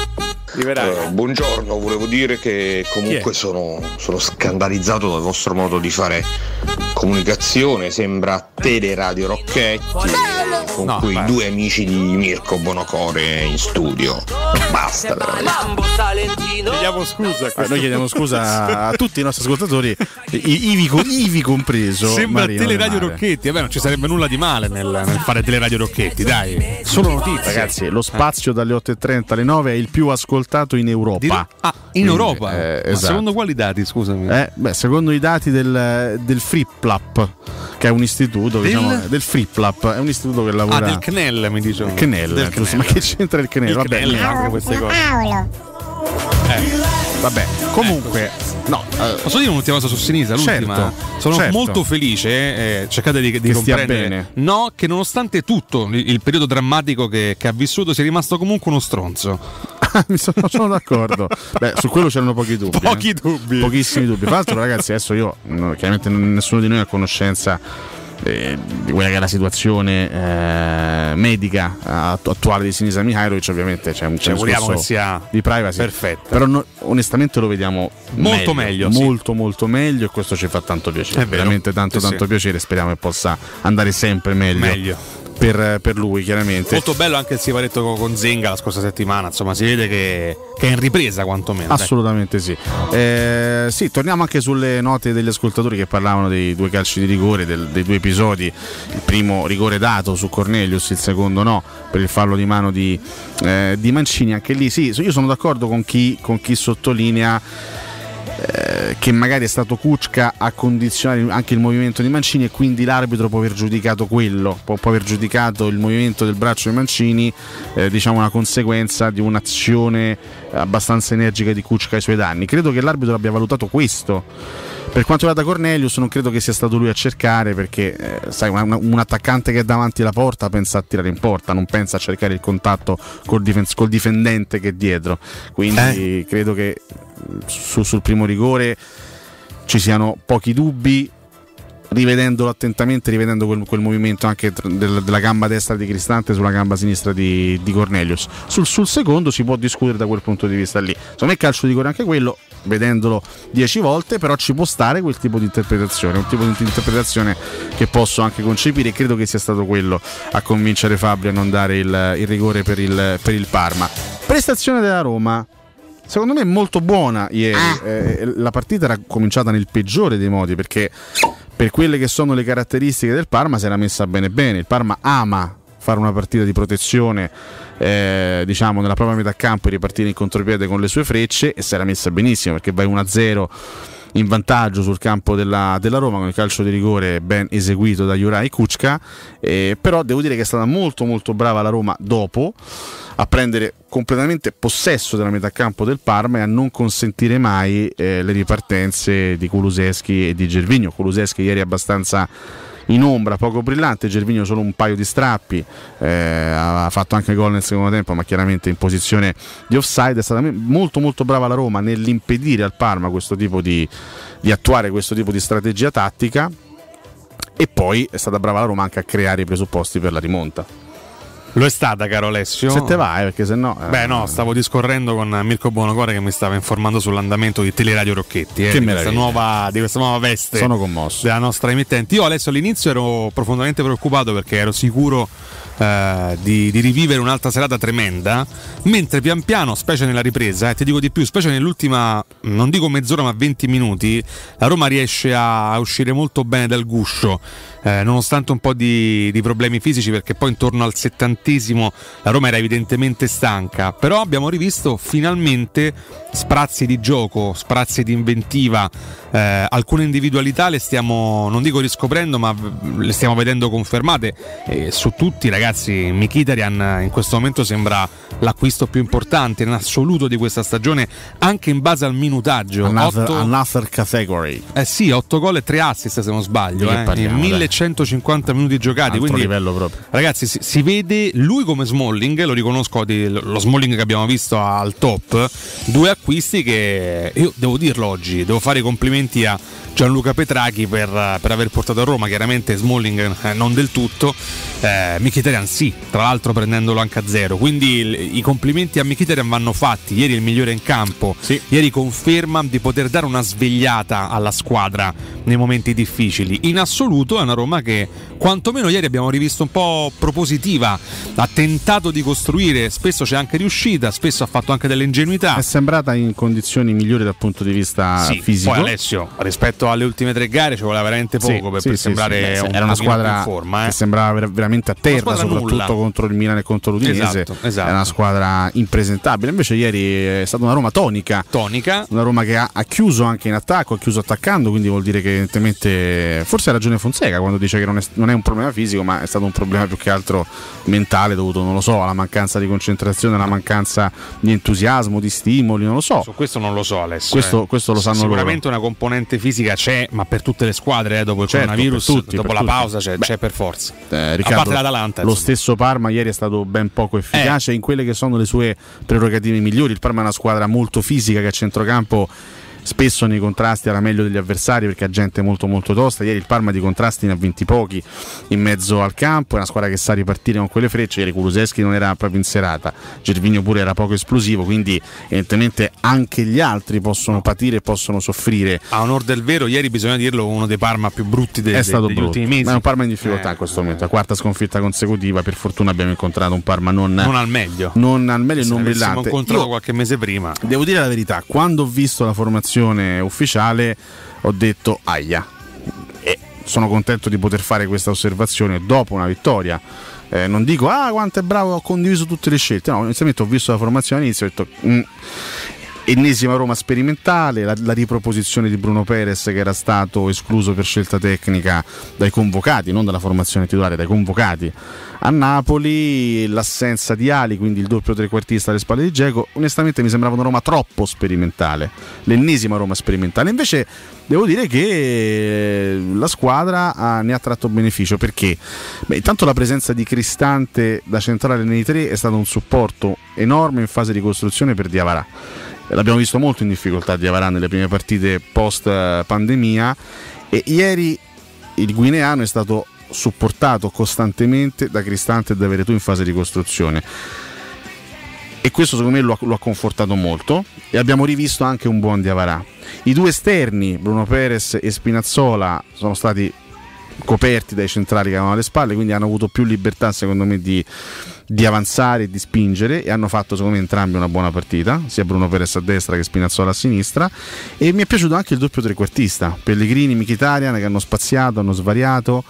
Uh, buongiorno, volevo dire che comunque sono, sono scandalizzato dal vostro modo di fare comunicazione, sembra Teleradio Rocchetti con no, quei beh. due amici di Mirko Bonocore in studio. Basta veramente. Chiediamo scusa. Eh, noi chiediamo scusa a tutti i nostri ascoltatori, ivi, ivi compreso. Sembra Marino Teleradio Rocchetti, vabbè, non ci sarebbe nulla di male nel, nel fare Teleradio Rocchetti, dai. Solo notizie. Ragazzi, lo spazio dalle otto e trenta alle nove è il più ascoltato in Europa. Di... Ah, in Quindi, Europa? Eh, Ma esatto. secondo quali dati, scusami? Eh, beh, secondo i dati del, del Friplap, che è un istituto, del, diciamo, del Friplap, è un istituto che lavora. Ah, del C N E L mi dicono. C N E L, del giusto, C N E L. ma che c'entra il C N E L? Il Vabbè, C N E L, anche queste cose. Eh. Vabbè, comunque, no, eh, posso dire un'ultima cosa su Sinisa? L'ultima, certo, sono certo. molto felice. Eh, cercate di, di che stia comprendere. bene. No, che nonostante tutto il, il periodo drammatico che, che ha vissuto, sia rimasto comunque uno stronzo. Mi sono, sono d'accordo. Beh, su quello c'erano pochi dubbi. Pochi eh. dubbi. Pochissimi dubbi. Tra l'altro, ragazzi, adesso io, no, chiaramente nessuno di noi è a conoscenza eh, di quella che è la situazione eh, medica attu- attuale di Sinisa Mihajlovic. Ovviamente c'è un, c'è un auguriamo discorso che sia di privacy perfetto. Però no, onestamente lo vediamo molto meglio, meglio molto sì. molto meglio, e questo ci fa tanto piacere. È vero. Veramente tanto sì, tanto sì. piacere. Speriamo che possa andare sempre meglio. meglio. Per, per lui, chiaramente. Molto bello anche il siparetto con Zenga la scorsa settimana, insomma si vede che, che è in ripresa quantomeno. Assolutamente dai. sì. Eh, sì, torniamo anche sulle note degli ascoltatori che parlavano dei due calci di rigore, del, dei due episodi. Il primo rigore dato su Cornelius, il secondo no, per il fallo di mano di, eh, di Mancini. Anche lì sì, io sono d'accordo con chi, con chi sottolinea eh, che magari è stato Kučka a condizionare anche il movimento di Mancini, e quindi l'arbitro può aver giudicato quello, può, può aver giudicato il movimento del braccio di Mancini eh, diciamo una conseguenza di un'azione abbastanza energica di Kučka ai suoi danni. Credo che l'arbitro abbia valutato questo. Per quanto riguarda Cornelius, non credo che sia stato lui a cercare, perché eh, sai, un, un attaccante che è davanti alla porta pensa a tirare in porta, non pensa a cercare il contatto col, difens- col difendente che è dietro. Quindi eh. credo che su, sul primo rigore ci siano pochi dubbi. Rivedendolo attentamente, rivedendo quel, quel movimento anche del, della gamba destra di Cristante sulla gamba sinistra di, di Cornelius. Sul, sul secondo si può discutere da quel punto di vista lì. Secondo me calcio di rigore anche quello, vedendolo dieci volte, però ci può stare quel tipo di interpretazione, un tipo di interpretazione che posso anche concepire, e credo che sia stato quello a convincere Fabri a non dare il, il rigore per il, per il Parma. Prestazione della Roma secondo me molto buona ieri. Eh, la partita era cominciata nel peggiore dei modi, perché per quelle che sono le caratteristiche del Parma si era messa bene bene. Il Parma ama fare una partita di protezione eh, diciamo nella propria metà campo e ripartire in contropiede con le sue frecce, e si era messa benissimo, perché vai uno a zero in vantaggio sul campo della, della Roma con il calcio di rigore ben eseguito da Juraj Kučka. Eh, però devo dire che è stata molto molto brava la Roma dopo a prendere completamente possesso della metà campo del Parma e a non consentire mai eh, le ripartenze di Kulusevski e di Gervinho. Kulusevski ieri abbastanza in ombra, poco brillante, Gervinho solo un paio di strappi, eh, ha fatto anche gol nel secondo tempo, ma chiaramente in posizione di offside. È stata molto molto brava la Roma nell'impedire al Parma questo tipo di, di attuare questo tipo di strategia tattica, e poi è stata brava la Roma anche a creare i presupposti per la rimonta. Lo è stata, caro Alessio. Se te vai, perché se no. Eh... Beh, no, stavo discorrendo con Mirko Buonocore che mi stava informando sull'andamento di Teleradio Rocchetti, eh, che di, questa nuova, di questa nuova veste. Sono commosso. Della nostra emittente. Io, Alessio, all'inizio ero profondamente preoccupato perché ero sicuro eh, di, di rivivere un'altra serata tremenda. Mentre pian piano, specie nella ripresa, eh, ti dico di più, specie nell'ultima, non dico mezz'ora, ma venti minuti, la Roma riesce a uscire molto bene dal guscio. Eh, nonostante un po' di, di problemi fisici, perché poi intorno al settantesimo la Roma era evidentemente stanca, però abbiamo rivisto finalmente sprazzi di gioco, sprazzi di inventiva, eh, alcune individualità le stiamo, non dico riscoprendo, ma le stiamo vedendo confermate, e su tutti, ragazzi, Mkhitaryan in questo momento sembra l'acquisto più importante in assoluto di questa stagione, anche in base al minutaggio. Another, otto... another category. Eh sì, otto gol e tre assist se non sbaglio, eh, in millecentocinquanta minuti giocati. Altro quindi livello proprio. Ragazzi, si, si vede lui come Smalling, lo riconosco, di, lo Smalling che abbiamo visto al top, due acquisti che io devo dirlo oggi, devo fare i complimenti a Gianluca Petrachi per, per aver portato a Roma. Chiaramente Smalling eh, non del tutto, eh, Mkhitaryan sì, tra l'altro prendendolo anche a zero, quindi il, i complimenti a Mkhitaryan vanno fatti. Ieri il migliore in campo, sì. Ieri conferma di poter dare una svegliata alla squadra nei momenti difficili. In assoluto è una Roma che quantomeno ieri abbiamo rivisto un po' propositiva, ha tentato di costruire, spesso c'è anche riuscita, spesso ha fatto anche delle ingenuità. È sembrata in condizioni migliori dal punto di vista sì, fisico. Poi Alessio, rispetto alle ultime tre gare ci voleva veramente poco sì, per, sì, per sì, sembrare sì, un era una squadra in forma, eh. che sembrava ver- veramente a terra, soprattutto nulla. Contro il Milan e contro l'Udinese. Esatto, esatto. Era una squadra impresentabile. Invece ieri è stata una Roma tonica, tonica. Una Roma che ha, ha chiuso anche in attacco, ha chiuso attaccando, quindi vuol dire che evidentemente forse ha ragione Fonseca quando dice che non è, non è un problema fisico, ma è stato un problema più che altro mentale, dovuto, non lo so, alla mancanza di concentrazione, alla mancanza di entusiasmo, di stimoli, non lo so. Su questo non lo so, Alessio. Questo, eh. questo lo sanno Sicuramente loro. Una componente fisica c'è, ma per tutte le squadre, eh, dopo il certo, coronavirus, tutti, dopo la tutti. pausa c'è, Beh, c'è per forza. Eh, Riccardo, a parte l'Atalanta, lo insomma. stesso Parma ieri è stato ben poco efficace eh. in quelle che sono le sue prerogative migliori. Il Parma è una squadra molto fisica che a centrocampo spesso nei contrasti era meglio degli avversari perché ha gente molto molto tosta. Ieri il Parma di contrasti ne ha vinti pochi in mezzo al campo, è una squadra che sa ripartire con quelle frecce. Ieri Kulusevski non era proprio in serata, Gervinho pure era poco esplosivo, quindi evidentemente anche gli altri possono patire e possono soffrire. A onor del vero, ieri bisogna dirlo, uno dei Parma più brutti de- è stato degli brutto. ultimi mesi. Ma è un Parma in difficoltà eh, in questo momento, la quarta sconfitta consecutiva. Per fortuna abbiamo incontrato un Parma non, non al meglio, non al meglio e non brillante. brillante. Abbiamo incontrato Io, qualche mese prima. Devo dire la verità, quando ho visto la formazione ufficiale ho detto aia, e sono contento di poter fare questa osservazione dopo una vittoria. Eh, non dico ah quanto è bravo, ho condiviso tutte le scelte, no, inizialmente ho visto la formazione all'inizio e ho detto mm. ennesima Roma sperimentale, la, la riproposizione di Bruno Perez che era stato escluso per scelta tecnica dai convocati, non dalla formazione titolare, dai convocati a Napoli, l'assenza di Ali, quindi il doppio trequartista alle spalle di Dzeko. Onestamente mi sembrava una Roma troppo sperimentale, l'ennesima Roma sperimentale. Invece devo dire che la squadra ha, ne ha tratto beneficio, perché beh, intanto la presenza di Cristante da centrale nei tre è stato un supporto enorme in fase di costruzione per Diawara. L'abbiamo visto molto in difficoltà Diawara nelle prime partite post pandemia, e ieri il guineano è stato supportato costantemente da Cristante e da Veretù in fase di costruzione, e questo secondo me lo ha, lo ha confortato molto, e abbiamo rivisto anche un buon Diawara. I due esterni, Bruno Perez e Spinazzola, sono stati coperti dai centrali che avevano alle spalle, quindi hanno avuto più libertà secondo me di, di avanzare e di spingere, e hanno fatto secondo me entrambi una buona partita, sia Bruno Perez a destra che Spinazzola a sinistra. E mi è piaciuto anche il doppio trequartista, Pellegrini, Mkhitaryan, che hanno spaziato, hanno svariato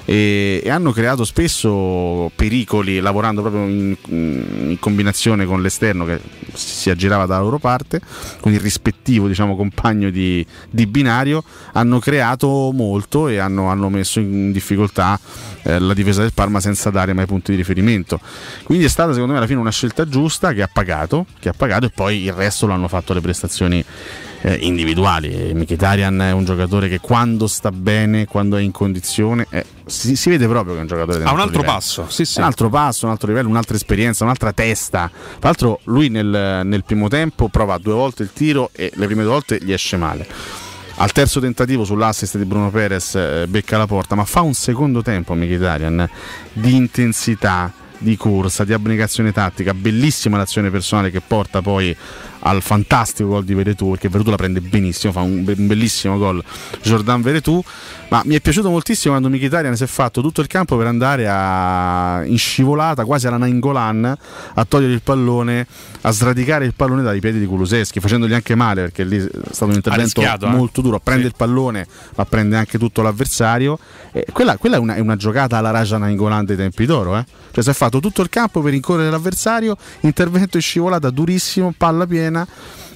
e, e hanno creato spesso pericoli, lavorando proprio in, in combinazione con l'esterno che si aggirava dalla loro parte, con il rispettivo diciamo compagno di, di binario. Hanno creato molto e hanno, hanno messo in difficoltà eh, la difesa del Parma senza dare mai punti di riferimento. Quindi è stata secondo me alla fine una scelta giusta che ha pagato, che ha pagato e poi il resto l'hanno fatto le prestazioni eh, individuali. Mkhitaryan è un giocatore che quando sta bene, quando è in condizione, eh, si, si vede proprio che è un giocatore ha un altro livello. passo, sì, sì. Un altro passo, un altro livello, un'altra esperienza, un'altra testa. Tra l'altro lui nel, nel primo tempo prova due volte il tiro e le prime due volte gli esce male. Al terzo tentativo sull'assist di Bruno Perez eh, becca la porta, ma fa un secondo tempo Mkhitaryan di intensità, di corsa, di abnegazione tattica, bellissima l'azione personale che porta poi al fantastico gol di Veretù, perché Veretù la prende benissimo, fa un bellissimo gol Jordan Veretù. Ma mi è piaciuto moltissimo quando Mkhitaryan si è fatto tutto il campo per andare a, in scivolata quasi alla Nainggolan, a togliere il pallone, a sradicare il pallone dai piedi di Kulusevski, facendogli anche male, perché lì è stato un intervento rischiato, molto eh? duro. Prende sì. il pallone, ma prende anche tutto l'avversario. E quella, quella è, una, è una giocata alla Raja Nainggolan dei tempi d'oro, eh? Cioè si è fatto tutto il campo per rincorrere l'avversario, intervento in scivolata durissimo, palla piena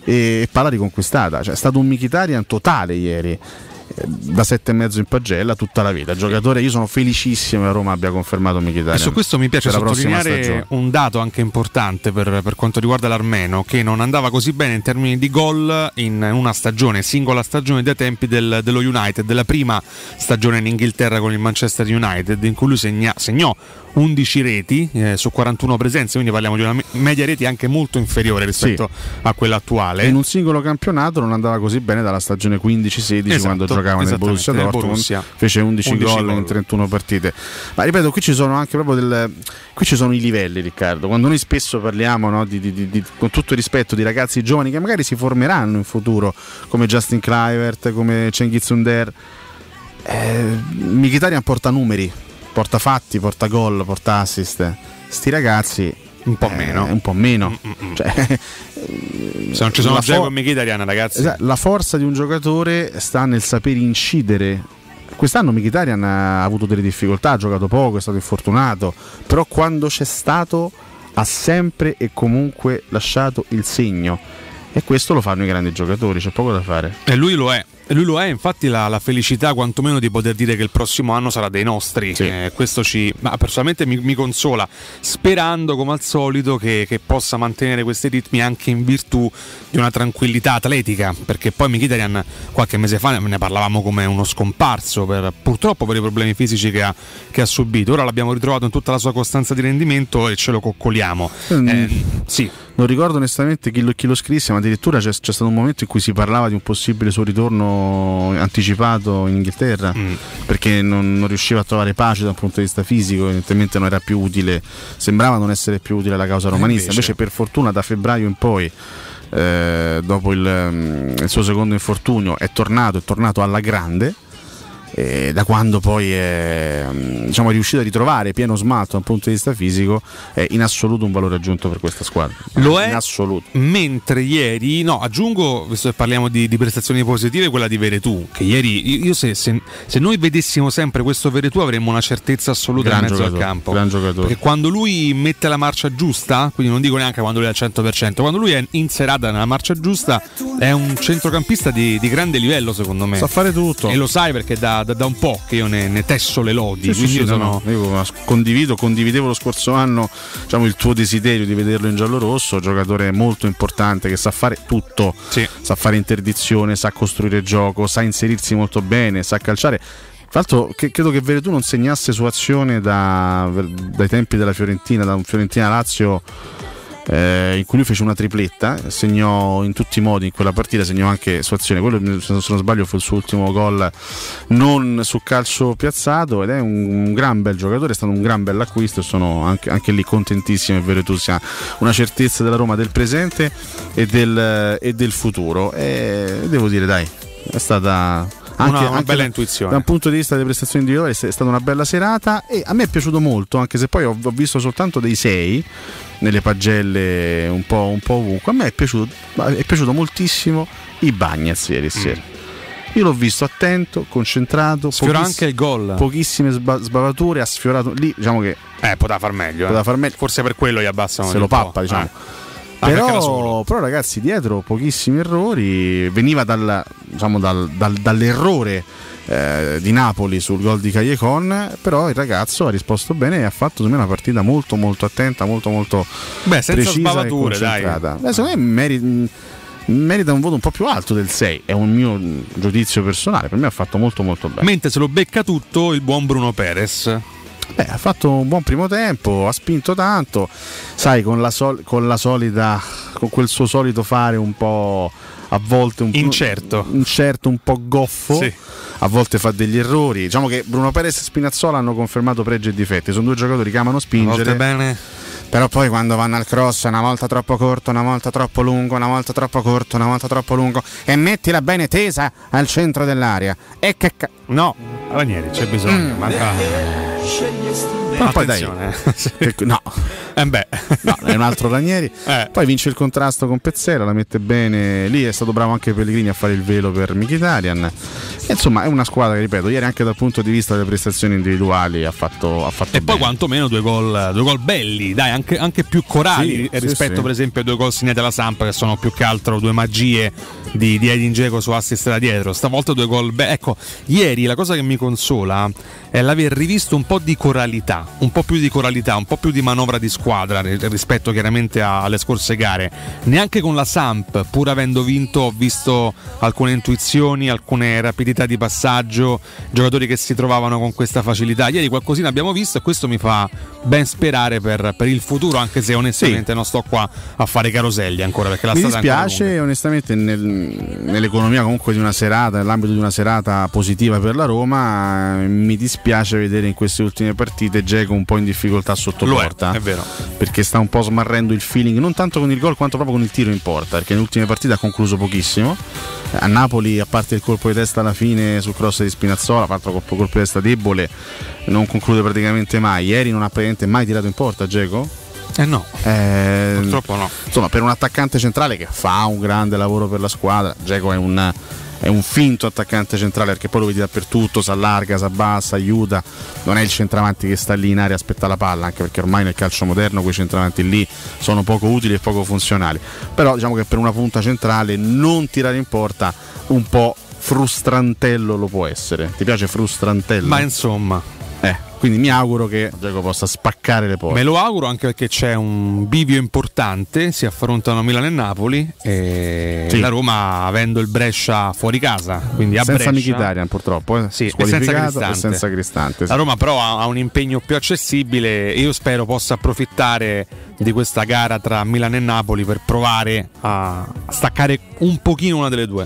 e palla riconquistata. Cioè è stato un Mkhitaryan totale ieri, da sette e mezzo in pagella tutta la vita. Giocatore, io sono felicissimo che Roma abbia confermato Mkhitaryan. E su questo mi piace sottolineare un dato anche importante per, per quanto riguarda l'armeno, che non andava così bene in termini di gol in una stagione, singola stagione dai tempi del, dello United, della prima stagione in Inghilterra con il Manchester United, in cui lui segna, segnò undici reti eh, su quarantuno presenze, quindi parliamo di una media reti anche molto inferiore rispetto sì. a quella attuale. E in un singolo campionato non andava così bene dalla stagione quindici sedici, esatto, quando giocava nel Borussia Dortmund, Borussia. Fece undici gol in trentuno partite. Ma ripeto, qui ci sono anche proprio del, qui ci sono i livelli, Riccardo. Quando noi spesso parliamo, no, di, di, di, di, con tutto il rispetto, di ragazzi giovani che magari si formeranno in futuro, come Justin Kluivert, come Cengiz Under, eh, Mkhitaryan porta numeri, porta fatti, porta gol, porta assist. Sti ragazzi un po' meno, eh, un po' meno. Cioè, se non ci sono Dzeko e Mkhitaryan, ragazzi, la forza di un giocatore sta nel saper incidere. Quest'anno Mkhitaryan ha avuto delle difficoltà, ha giocato poco, è stato infortunato, però quando c'è stato ha sempre e comunque lasciato il segno, e questo lo fanno i grandi giocatori, c'è poco da fare. E lui lo è. Lui lo è, infatti la, la felicità quantomeno di poter dire che il prossimo anno sarà dei nostri, sì. eh, questo ci, ma personalmente mi, mi consola, sperando come al solito che, che possa mantenere questi ritmi anche in virtù di una tranquillità atletica, perché poi Mkhitaryan qualche mese fa ne parlavamo come uno scomparso per, purtroppo per i problemi fisici che ha, che ha subito. Ora l'abbiamo ritrovato in tutta la sua costanza di rendimento e ce lo coccoliamo. mm. eh, sì. Non ricordo onestamente chi lo, chi lo scrisse, ma addirittura c'è, c'è stato un momento in cui si parlava di un possibile suo ritorno anticipato in Inghilterra, mm. perché non, non riusciva a trovare pace da un punto di vista fisico, evidentemente non era più utile, sembrava non essere più utile alla causa romanista. Invece, invece per fortuna da febbraio in poi, eh, dopo il, il suo secondo infortunio, è tornato, è tornato alla grande. eh, da quando poi è, diciamo, è riuscito a ritrovare pieno smalto dal punto di vista fisico, è in assoluto un valore aggiunto per questa squadra. Lo è in assoluto. Mentre ieri, no, aggiungo, visto che parliamo di, di prestazioni positive, quella di Veretù, che ieri io se, se, se noi vedessimo sempre questo Veretù avremmo una certezza assoluta Gran in mezzo giocatore, al campo. gran giocatore. Perché quando lui mette la marcia giusta, quindi non dico neanche quando lui è al cento per cento, quando lui è in serata nella marcia giusta è un centrocampista di, di grande livello, secondo me. Sa fare tutto. E lo sai perché da, da, da un po' che io ne, ne tesso le lodi. Sì, quindi sì, io sì, sono... no, io condivido, condividevo lo scorso anno, diciamo, il tuo desiderio di vederlo in giallorosso, giocatore molto importante che sa fare tutto, sì. Sa fare interdizione, sa costruire gioco, sa inserirsi molto bene, sa calciare. Tra l'altro che, credo che Veretù non segnasse su azione da, dai tempi della Fiorentina, da un Fiorentina-Lazio eh, in cui lui fece una tripletta, segnò in tutti i modi in quella partita, segnò anche su azione, quello se non sbaglio fu il suo ultimo gol non su calcio piazzato, ed è un, un gran bel giocatore, è stato un gran bel acquisto, sono anche, anche lì contentissimo che Veretù sia una certezza della Roma del presente e del, e del futuro, e devo dire dai, è stata... Anche, una, una anche bella da, intuizione. Da un punto di vista delle prestazioni individuali è stata una bella serata e a me è piaciuto molto, anche se poi ho, ho visto soltanto dei sei nelle pagelle un po', un po' ovunque. A me è piaciuto, è piaciuto moltissimo Ibañez ieri sera. Mm. Io l'ho visto attento, concentrato, sfiora anche il gol, pochissime sba- sbavature, ha sfiorato lì, diciamo che eh, poteva far meglio, poteva eh. far meglio. Forse per quello gli abbassano, se lo pappa, diciamo. Eh. Ah, però, però ragazzi, dietro pochissimi errori, veniva dal, diciamo, dal, dal, dall'errore eh, di Napoli sul gol di Callejon, però il ragazzo ha risposto bene e ha fatto secondo me una partita molto molto attenta, molto molto Beh, senza precisa sbavature, e concentrata. dai. Beh, secondo me merita, merita un voto un po' più alto del sei, è un mio giudizio personale, per me ha fatto molto molto bene. Mentre se lo becca tutto il buon Bruno Perez. Beh, ha fatto un buon primo tempo, ha spinto tanto, sai, con la, sol- con la solita, con quel suo solito fare un po' a volte un incerto, po', incerto, un po' goffo, sì. A volte fa degli errori. Diciamo che Bruno Perez e Spinazzola hanno confermato pregi e difetti, sono due giocatori che amano spingere. Bene. Però poi quando vanno al cross una volta troppo corto, una volta troppo lungo, una volta troppo corto, una volta troppo lungo, e mettila bene tesa al centro dell'area. E che ca- no, Ranieri c'è bisogno, mm. manca. Ma poi dai, no, eh beh. no, è un altro Ranieri. Eh. Poi vince il contrasto con Pezzella, la mette bene. Lì è stato bravo anche Pellegrini a fare il velo per Mkhitaryan. E insomma, è una squadra che, ripeto, ieri anche dal punto di vista delle prestazioni individuali ha fatto, ha fatto e bene. Poi quantomeno due gol, due gol belli, dai, anche, anche più corali, sì, rispetto sì, sì. per esempio ai due gol segnati alla Samp, che sono più che altro due magie di, di Edin Dzeko su assist da dietro. Stavolta due gol be- ecco, ieri la cosa che mi consola è l'aver rivisto un po' di coralità, un po' più di coralità, un po' più di manovra di squadra rispetto chiaramente alle scorse gare. Neanche con la Samp, pur avendo vinto, ho visto alcune intuizioni, alcune rapidità di passaggio, giocatori che si trovavano con questa facilità. Ieri qualcosina abbiamo visto e questo mi fa ben sperare per, per il futuro, anche se onestamente sì. non sto qua a fare caroselli ancora, perché la mi strada dispiace onestamente nel, nell'economia comunque di una serata, nell'ambito di una serata positiva per la Roma, mi dispiace vedere in queste ultime partite Dzeko un po' in difficoltà sotto Lo porta, è, è vero, perché sta un po' smarrendo il feeling, non tanto con il gol quanto proprio con il tiro in porta, perché nelle ultime partite ha concluso pochissimo. A Napoli, a parte il colpo di testa alla fine sul cross di Spinazzola, fatto colpo, colpo di testa debole, non conclude praticamente mai. Ieri non ha praticamente mai tirato in porta Dzeko? Eh no, eh, purtroppo no. Insomma, per un attaccante centrale che fa un grande lavoro per la squadra, Dzeko è un è un finto attaccante centrale, perché poi lo vedi dappertutto, si allarga, si abbassa, aiuta, non è il centravanti che sta lì in area a aspettare la palla, anche perché ormai nel calcio moderno quei centravanti lì sono poco utili e poco funzionali. Però diciamo che per una punta centrale non tirare in porta un po' frustrantello lo può essere. Ti piace frustrantello? Ma insomma, eh quindi mi auguro che Dzeko possa spaccare le porte. Me lo auguro, anche perché c'è un bivio importante, si affrontano Milano e Napoli e sì. la Roma avendo il Brescia fuori casa, quindi a senza Brescia, Mkhitaryan purtroppo, eh. sì, e senza Cristante. E senza Cristante sì. La Roma però ha, ha un impegno più accessibile e io spero possa approfittare di questa gara tra Milano e Napoli per provare a staccare un pochino una delle due.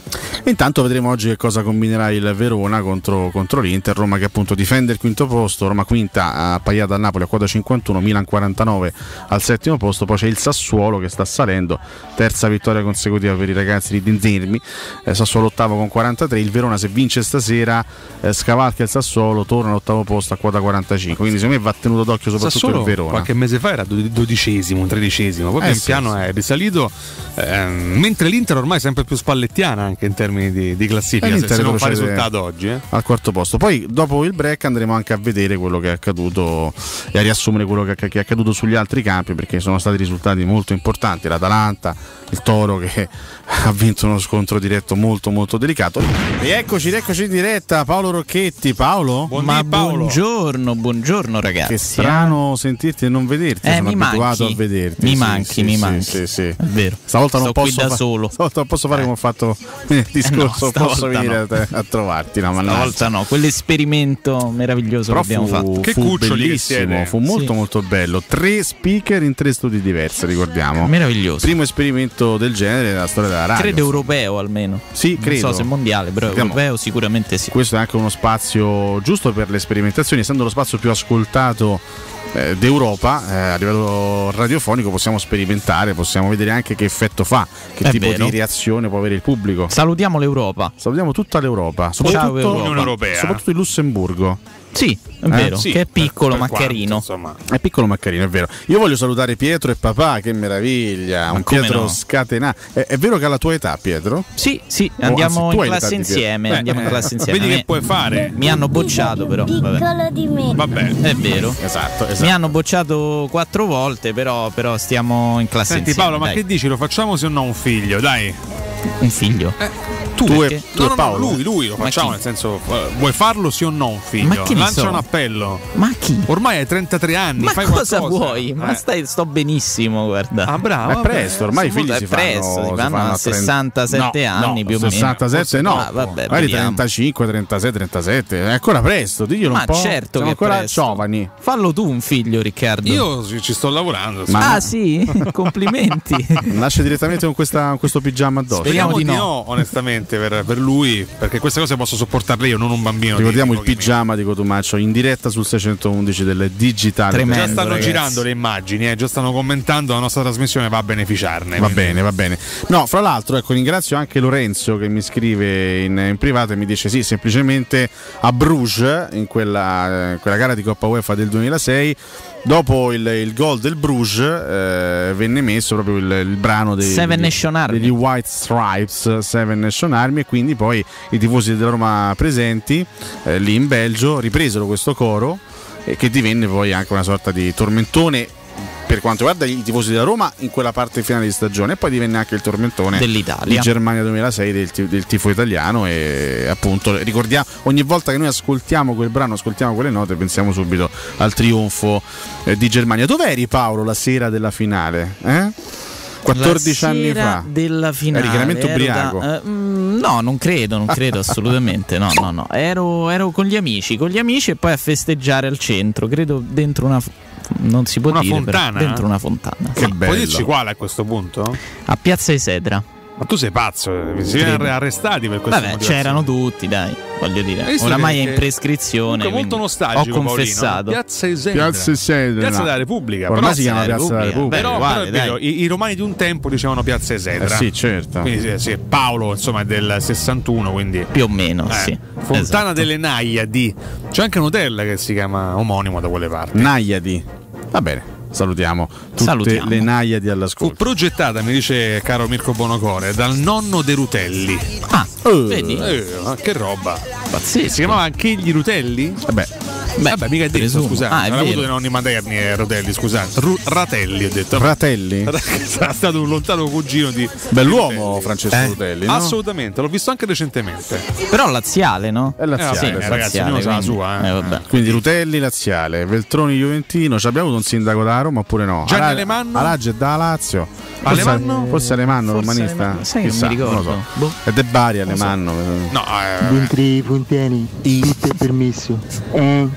Intanto vedremo oggi che cosa combinerà il Verona contro, contro l'Inter. Roma che appunto difende il quinto posto, Roma quinta appaiata al Napoli a quota cinquantuno, Milan quarantanove al settimo posto. Poi c'è il Sassuolo che sta salendo, terza vittoria consecutiva per i ragazzi di Dinzirmi, eh, Sassuolo ottavo con quarantatré. Il Verona se vince stasera eh, scavalca il Sassuolo, torna all'ottavo posto a quota quarantacinque, quindi secondo me va tenuto d'occhio soprattutto Sassuolo, il Verona. Qualche mese fa era dodicesimo, tredicesimo, poi eh pian sì, piano sì. è risalito, ehm, mentre l'Inter ormai è sempre più spallettiana anche in termini di, di classifica, se, se non fa risultato oggi eh. al quarto posto. Poi dopo il break andremo anche a vedere quello che è accaduto e a riassumere quello che è accaduto sugli altri campi, perché sono stati risultati molto importanti. L'Atalanta, il Toro che ha vinto uno scontro diretto molto molto delicato. E eccoci, eccoci in diretta, Paolo Rocchetti. Paolo? Buondì, Ma Paolo. buongiorno, buongiorno ragazzi. Che strano eh? sentirti e non vederti, eh, sono mi abituato manchi. a vederti. Mi sì, manchi, sì, mi sì, manchi. Sì, sì. È vero. Stavolta non Sto posso qui da fa- solo. Stavolta non posso fare eh. come ho fatto nel discorso, eh no, posso venire no. a, a trovarti. No, stavolta no, quell'esperimento meraviglioso Però che abbiamo fu, fatto. Che fu cuccioli bellissimo, che fu molto sì. molto bello. Tre speaker in tre studi diversi, ricordiamo. Meraviglioso. Primo esperimento del genere nella storia della radio. Credo europeo almeno. Sì, credo. Non so se mondiale, però Vediamo. europeo sicuramente sì. Questo è anche uno spazio giusto per le sperimentazioni, essendo lo spazio più ascoltato eh, d'Europa, eh, a livello radiofonico possiamo sperimentare, possiamo vedere anche che effetto fa, che È tipo vero. di reazione può avere il pubblico. Salutiamo l'Europa. Salutiamo tutta l'Europa, Ciao, soprattutto, Europa. L'Unione Europea. soprattutto il Lussemburgo. Sì, è Eh? vero, Sì, che è piccolo per- ma per quanto, carino. insomma. È piccolo ma carino, è vero. Io voglio salutare Pietro e papà, che meraviglia. Ma Un come Pietro no? scatenato. È, è vero che ha la tua età, Pietro? Sì, sì, Oh, andiamo anzi, tu hai in l'età classe di Pietro. insieme. Beh, andiamo in eh, classe insieme. vedi Mi- che puoi fare. Mi hanno bocciato però. Vabbè. Piccolo di me. Vabbè. È vero. Esatto, esatto. Mi hanno bocciato quattro volte, però, però stiamo in classe Senti insieme. Paolo, ma dai. che dici? Lo facciamo se o no un figlio? Dai. Un figlio? Tu, Tu e- perché? tu no, e no, Paolo? No, lui, lui lo Ma facciamo, chi? nel senso, eh, vuoi farlo sì o no un figlio? Ma che ne Lancia so? un appello. Ma chi? Ormai hai trentatré anni, Ma fai cosa qualcosa. vuoi? Ma Eh. stai, sto benissimo, guarda. Ah, bravo. È vabbè. presto, ormai i figli È si presto, fanno, si fanno a trenta sessantasette no, anni no, più o meno. sessantasette no, Ah, vabbè, magari vediamo. trentacinque, trentasei, trentasette. È ancora presto, diglielo Ma un po'. certo Siamo che è ancora presto. giovani. Fallo tu un figlio, Riccardo. Io ci ci sto lavorando. Ma- Ah sì? Complimenti. Nasce direttamente con, questa, con questo pigiama addosso. Speriamo Speriamo di di no. no, onestamente, per, per lui, perché queste cose posso sopportarle io, non un bambino. Ricordiamo di il pochi pigiama di Cotumaccio in diretta sul seicentoundici del digitale. Tremendo. mesi. Già stanno ragazzi. girando le immagini, eh, già stanno commentando, la nostra trasmissione va a beneficiarne. Va quindi- bene, va bene. No, fra l'altro, ecco, ringrazio anche Lorenzo che mi scrive in, in privato e mi dice sì, semplicemente a Bruges, in quella, in quella gara di Coppa UEFA del duemilasei, dopo il, il gol del Bruges eh, venne messo proprio il, il brano dei, Seven degli, Nation Army. degli White Stripes, Seven Nation Army, e quindi poi i tifosi della Roma presenti eh, lì in Belgio ripresero questo coro eh, che divenne poi anche una sorta di tormentone per quanto riguarda i tifosi della Roma in quella parte finale di stagione, e poi divenne anche il tormentone Dell'Italia. di Germania duemilasei del, ti- del tifo italiano. E appunto ricordiamo, ogni volta che noi ascoltiamo quel brano, ascoltiamo quelle note, pensiamo subito al trionfo eh, di Germania. Dov'eri, Paolo, la sera della finale? Eh? quattordici La anni sera fa della finale eri chiaramente ero ubriaco. da- eh, mm, no, non credo, non credo assolutamente. No, no, no. Ero, ero con gli amici, con gli amici e poi a festeggiare al centro, credo dentro una. Non si può Una dire, però, fontana? dentro una fontana. Che sì. bello. Puoi dirci quale a questo punto? A Piazza Isedra. Ma tu sei pazzo, eh, si viene Credo. arrestati per questo. Vabbè, c'erano tutti, dai, voglio dire. Hai visto Oramai che- è in prescrizione. Comunque molto quindi nostalgico, Ho confessato. Paolino. Piazza Isedra. Piazza Isedra. Piazza della Repubblica. Ormai Però, si chiama della Piazza della Repubblica. Repubblica. però, uguale, però è vero, dai. i, i romani di un tempo dicevano Piazza Isedra. Eh sì, certo. Quindi sì, sì, Paolo insomma è del sessantuno, quindi Più o meno, eh, sì. Fontana Esatto. delle Naiadi. C'è anche un hotel che si chiama omonimo da quelle parti. Naiadi. Va bene. Salutiamo tutte Salutiamo. le Naiadi Fu all'ascolto. progettata, mi dice caro Mirko Bonocore, dal nonno De Rutelli. Ah, Eh. vedi? Eh, ma che roba. Pazzesco. Si chiamava anche gli Rutelli? Vabbè, Beh, Vabbè, mica è detto, presumo. scusate. Ah, è non ho avuto vero. dei nonni materni e Rutelli, scusate. Ru- Ratelli ho detto. Fratelli. Sarà stato un lontano cugino di Bell'uomo Rutelli. Francesco Eh. Rutelli, no? Assolutamente, l'ho visto anche recentemente. Però laziale, no? È laziale, Eh, Sì, vabbè, sì. ragazzi, laziale, ognuno sa la quindi- sua, eh. eh, vabbè. Quindi Rutelli laziale, Veltroni Juventino. Ci abbiamo avuto un sindaco da Roma oppure no? Gianni Ara- Alemanno? Arage è da Lazio. Forse Alemanno? Forse Alemanno, Forse romanista. Alemanno. Sai che Chissà, non mi ricordo. non lo so. Boh. È De Bari Alemanno. No, eh, Dentro i fontani tutto è permesso. Eh.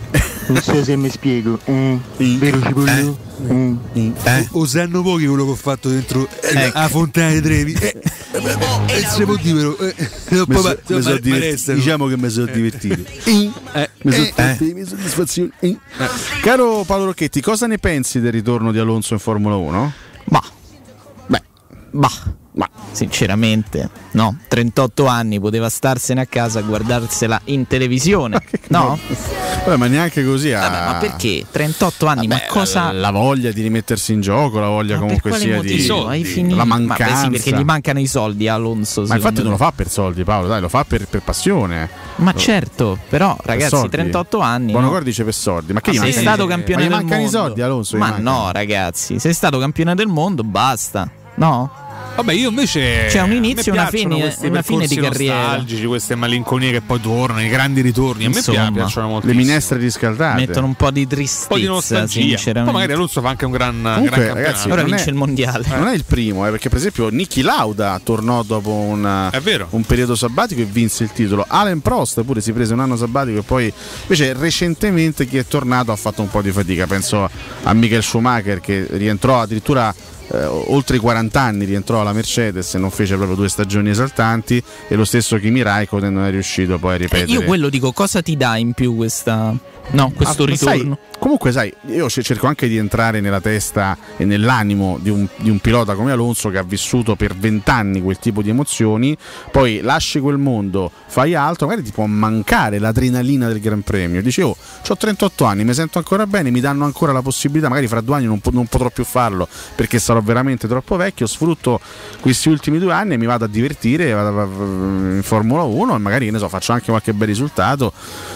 Non so se mi spiego. Eh, vero Cipollino? Eh? Eh? O sanno pochi quello che ho fatto dentro eh, ecco. a Fontana dei Trevi. Eh, eh, se può dire, eh, so, so divert- diciamo che mi sono divertito. Eh, eh, mi sono fatte le mie soddisfazioni. Eh. Caro Paolo Rocchetti, cosa ne pensi del ritorno di Alonso in Formula uno? Bah. Beh, bah. Ma sinceramente, no, trentotto anni, poteva starsene a casa a guardarsela in televisione, no? Vabbè, ma neanche così. A... Vabbè, ma perché? trentotto anni, Vabbè, ma cosa. La voglia di rimettersi in gioco, la voglia ma comunque sia di. Soldi? La mancanza. Ma beh, sì, perché gli mancano i soldi a Alonso. Ma infatti non lo fa per soldi, Paolo, dai, lo fa per, per passione. Ma lo... certo, però ragazzi, trentotto anni. Buonaccordo dice per soldi. Ma che ma gli sei stato campione ma del mondo? Ma gli mancano i soldi, Alonso? Ma no, ragazzi, sei stato campione del mondo, basta. No? Vabbè, io invece c'è un inizio e una fine, una fine di carriera. Nostalgici, queste malinconie che poi tornano, i grandi ritorni. A Insomma, me piacciono molto. Le minestre riscaldate mettono un po' di tristezza, un po' di nostalgia. Sinceramente. Poi magari Alonso fa anche un gran, Comunque, gran campionato. Ragazzi, ora vince è, il mondiale. Eh. Non è il primo, eh, perché per esempio Niki Lauda tornò dopo un, un periodo sabbatico e vinse il titolo. Alain Prost pure si prese un anno sabbatico e poi invece recentemente chi è tornato ha fatto un po' di fatica. Penso a Michael Schumacher che rientrò addirittura Eh, oltre i quaranta anni, rientrò alla Mercedes e non fece proprio due stagioni esaltanti, e lo stesso Kimi Raikkonen non è riuscito poi a ripetere. Eh, io quello dico, cosa ti dà in più questa no, questo ah, ritorno? Sai, comunque sai, io cerco anche di entrare nella testa e nell'animo di un, di un pilota come Alonso che ha vissuto per vent'anni quel tipo di emozioni, poi lasci quel mondo, fai altro, magari ti può mancare l'adrenalina del Gran Premio, dici oh, ho trentotto anni, mi sento ancora bene, mi danno ancora la possibilità, magari fra due anni non, po- non potrò più farlo perché sarò veramente troppo vecchio, sfrutto questi ultimi due anni e mi vado a divertire, vado in Formula uno e magari, che ne so, faccio anche qualche bel risultato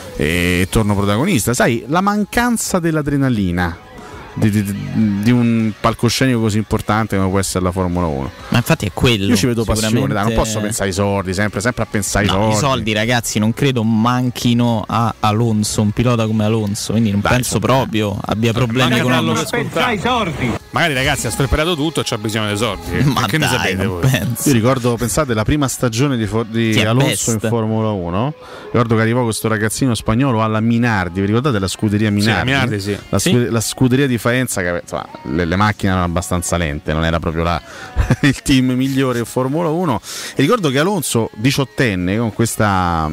e torno protagonista. Sai, la mancanza dell'adrenalina di, di, di un palcoscenico così importante come può essere la Formula uno. Ma infatti è quello. Io ci vedo passione, dai, non posso pensare ai soldi, sempre, sempre a pensare ai no, soldi. I soldi, ragazzi, non credo manchino a Alonso, un pilota come Alonso, quindi non dai, penso proprio abbia problemi economici. Pensare ai soldi. Magari ragazzi ha spreoperato tutto e c'ha bisogno dei soldi. Ma che dai, ne sapete voi? Penso. Io ricordo, pensate, la prima stagione di, for- di Alonso best. in Formula uno. Ricordo che arrivò questo ragazzino spagnolo alla Minardi. Vi ricordate la scuderia Minardi? Sì, Minardi sì. La, scu- sì. la scuderia di Faenza, che insomma, le, le macchine erano abbastanza lente, non era proprio la, il team migliore in Formula uno. E ricordo che Alonso, diciottenne, con questa,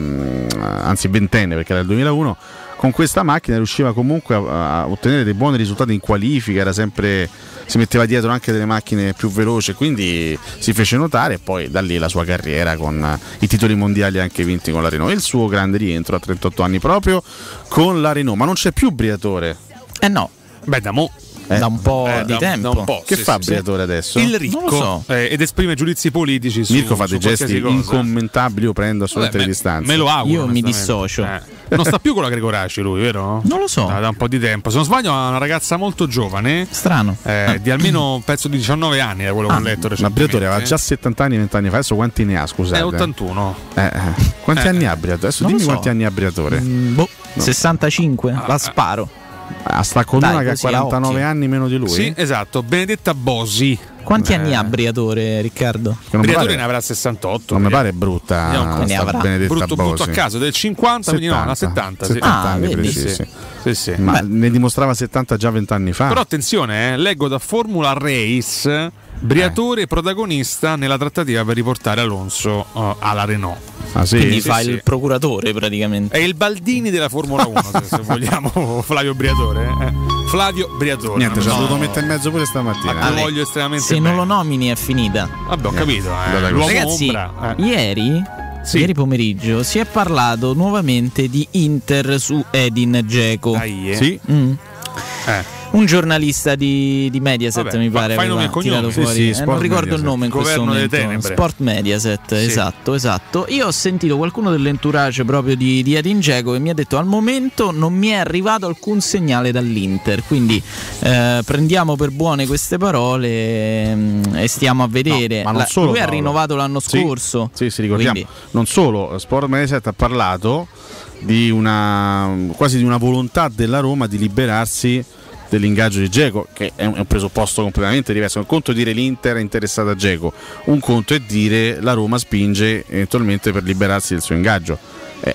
anzi ventenne perché era il duemilauno, con questa macchina riusciva comunque a, a ottenere dei buoni risultati in qualifica, era sempre, si metteva dietro anche delle macchine più veloci, quindi si fece notare e poi da lì la sua carriera con i titoli mondiali anche vinti con la Renault e il suo grande rientro a trentotto anni proprio con la Renault. Ma non c'è più Briatore? Eh no. Beh, da mo' Eh, da un po' eh, di da, tempo. Da un po', che sì, fa sì, Briatore sì. adesso? Non Il lo ricco so. eh, ed esprime giudizi politici su, Mirko fa dei su gesti cosa. incommentabili, io prendo assolutamente Vabbè, le distanze. Me lo auguro. Io mi dissocio. Eh. Non sta più con la Gregoraci lui, vero? Non lo so. Da, da un po' di tempo. Se non sbaglio ha una ragazza molto giovane. Strano. Eh, di almeno un pezzo di diciannove anni, da quello che ah, ho letto recentemente. Ma Briatore aveva già settanta anni, venti anni fa. Adesso quanti ne ha, scusate? È ottantuno. Eh, eh. Quanti eh. anni ha Briatore? Adesso non dimmi so. quanti anni ha Briatore. Mm, boh, no. sessantacinque, ah, la sparo. Ah, sta con Dai, una che ha quarantanove anni meno di lui? Sì, esatto, Benedetta Bosi. Quanti eh. anni ha Briatore, Riccardo? Briatore ne avrà sessantotto. Non mi pare brutta. No, ne avrà. Benedetta brutto, Bosi. brutto a caso, del cinquanta, quindi no, una settanta. settanta ah, anni vedi? precisi. Sì, sì, sì. Ma Beh. ne dimostrava settanta già vent'anni fa. Però attenzione, eh, leggo da Formula Race, Briatore eh. protagonista nella trattativa per riportare Alonso uh, alla Renault. Ah, sì? Quindi sì, fa sì. il procuratore praticamente. È il Baldini della Formula uno, se, se vogliamo, Flavio Briatore. Eh. Flavio Briatore. Niente, ci ha no. dovuto mettere in mezzo pure stamattina. Ma eh. lo voglio estremamente Se bene. non lo nomini è finita. Vabbè, ho capito. Eh. L'uomo Ragazzi, ombra, eh. ieri, sì. ieri pomeriggio si è parlato nuovamente di Inter su Edin Dzeko. Dai, eh. Sì. Mm. Eh. Un giornalista di, di Mediaset, Vabbè, mi pare, fai aveva nome e cognome. tirato Sì, fuori. sì, eh, non ricordo Mediaset. il nome in questo Governo delle momento. tenebre. Sport Mediaset, Sì. esatto, esatto. Io ho sentito qualcuno dell'entourage proprio di, di Edin Dzeko che mi ha detto: al momento non mi è arrivato alcun segnale dall'Inter, quindi eh, prendiamo per buone queste parole mh, e stiamo a vedere. No, ma non La, solo, lui ha Paolo. rinnovato l'anno Sì, scorso. Sì, sì, ricordiamo. Quindi, non solo, Sport Mediaset ha parlato di una quasi di una volontà della Roma di liberarsi dell'ingaggio di Dzeko, che è un, è un presupposto completamente diverso. Un conto è dire l'Inter è interessata a Dzeko, un conto è dire la Roma spinge eventualmente per liberarsi del suo ingaggio. È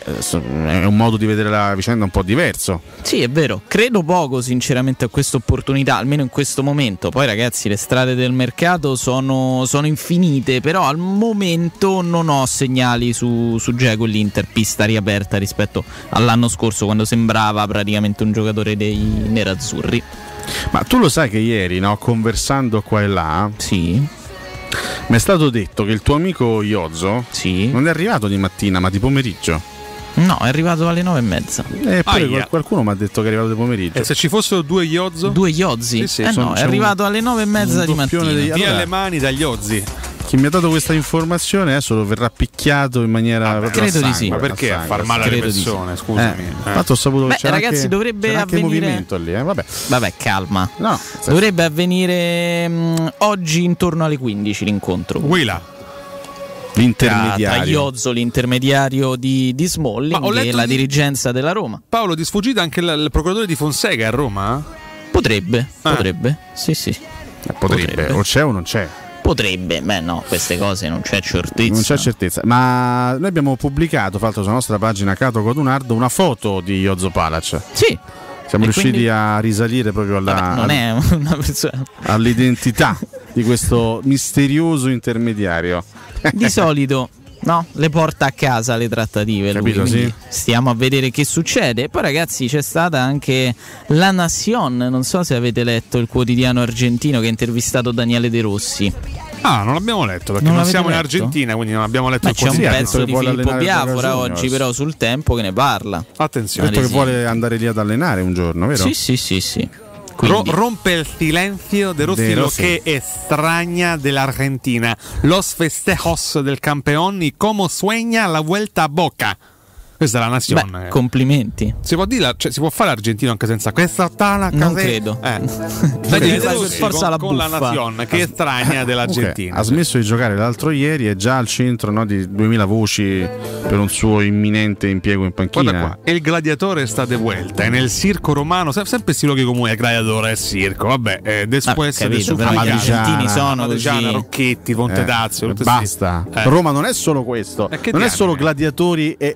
un modo di vedere la vicenda un po' diverso. Sì, è vero, credo poco sinceramente a questa opportunità, almeno in questo momento. Poi ragazzi, le strade del mercato sono, sono infinite, però al momento non ho segnali su, su Dzeko e l'Inter, pista riaperta rispetto all'anno scorso, quando sembrava praticamente un giocatore dei nerazzurri. Ma tu lo sai che ieri, no, conversando qua e là, sì, mi è stato detto che il tuo amico Iozzo sì. non è arrivato di mattina ma di pomeriggio. No, è arrivato alle nove e mezza. Eppure qualcuno mi ha detto che è arrivato di pomeriggio. E se ci fossero due Iozzo? Due Iozzi? Sì, sì. Eh no, è arrivato alle nove e mezza di mattina. Degli... Via allora, le mani dagli Iozzi. Chi mi ha dato questa informazione adesso lo verrà picchiato in maniera ah, credo sangue, di sì. Ma perché a far male alle persone? Sì. Scusami. Eh, eh. Fatto ho saputo Beh, che c'era ragazzi, anche, dovrebbe c'era anche avvenire... movimento lì, eh? Vabbè. Vabbè, calma. No, dovrebbe avvenire mh, oggi intorno alle quindici l'incontro. Willa. L'intermediario tra Iozzo, l'intermediario di, di Smalling e la di... dirigenza della Roma. Paolo, di sfuggita anche il, il procuratore di Fonseca a Roma? Potrebbe, ah. potrebbe, sì sì. Eh, potrebbe. potrebbe, o c'è o non c'è. Potrebbe, beh no, queste cose non c'è certezza. Non c'è certezza, ma noi abbiamo pubblicato, fra l'altro sulla nostra pagina Cato Codunardo, una foto di Iozzo Palac. Sì. Siamo e riusciti quindi... a risalire proprio alla, Vabbè, non è una persona... all'identità di questo misterioso intermediario. Di solito no, le porta a casa le trattative, capito, lui, sì. Stiamo a vedere che succede. Poi ragazzi c'è stata anche La Nación, non so se avete letto il quotidiano argentino che ha intervistato Daniele De Rossi. Ah, non l'abbiamo letto perché non, non siamo letto? in Argentina, quindi non abbiamo letto Ma il c'è un quotidiano. pezzo di Filippo Biafora oggi però sul Tempo che ne parla. Attenzione, ha detto che vuole andare lì ad allenare un giorno, vero? Sì, sì, sì, sì. Ro- rompe il silenzio de Rossi, de Rossi, lo que extraña de la Argentina, los festejos del campeón y cómo sueña la vuelta a Boca. Questa è La Nación. Beh, complimenti. Si può dire, cioè, si può fare argentino anche senza questa tana. Non credo. Eh. Dai, Rossi, forza con, la con La Nación, che è strana dell'Argentina. Okay. Ha smesso di giocare l'altro ieri, è già al centro, no, di duemila voci per un suo imminente impiego in panchina. Guarda qua, El Gladiatore sta de vuelta, è nel circo romano, sempre sti luoghi comuni, El Gladiatore è circo, vabbè, eh, después ah, capito, però gli argentini sono così. Rocchetti, Pontedazio, eh, basta. Eh. Roma non è solo questo, non diamine? È solo gladiatori e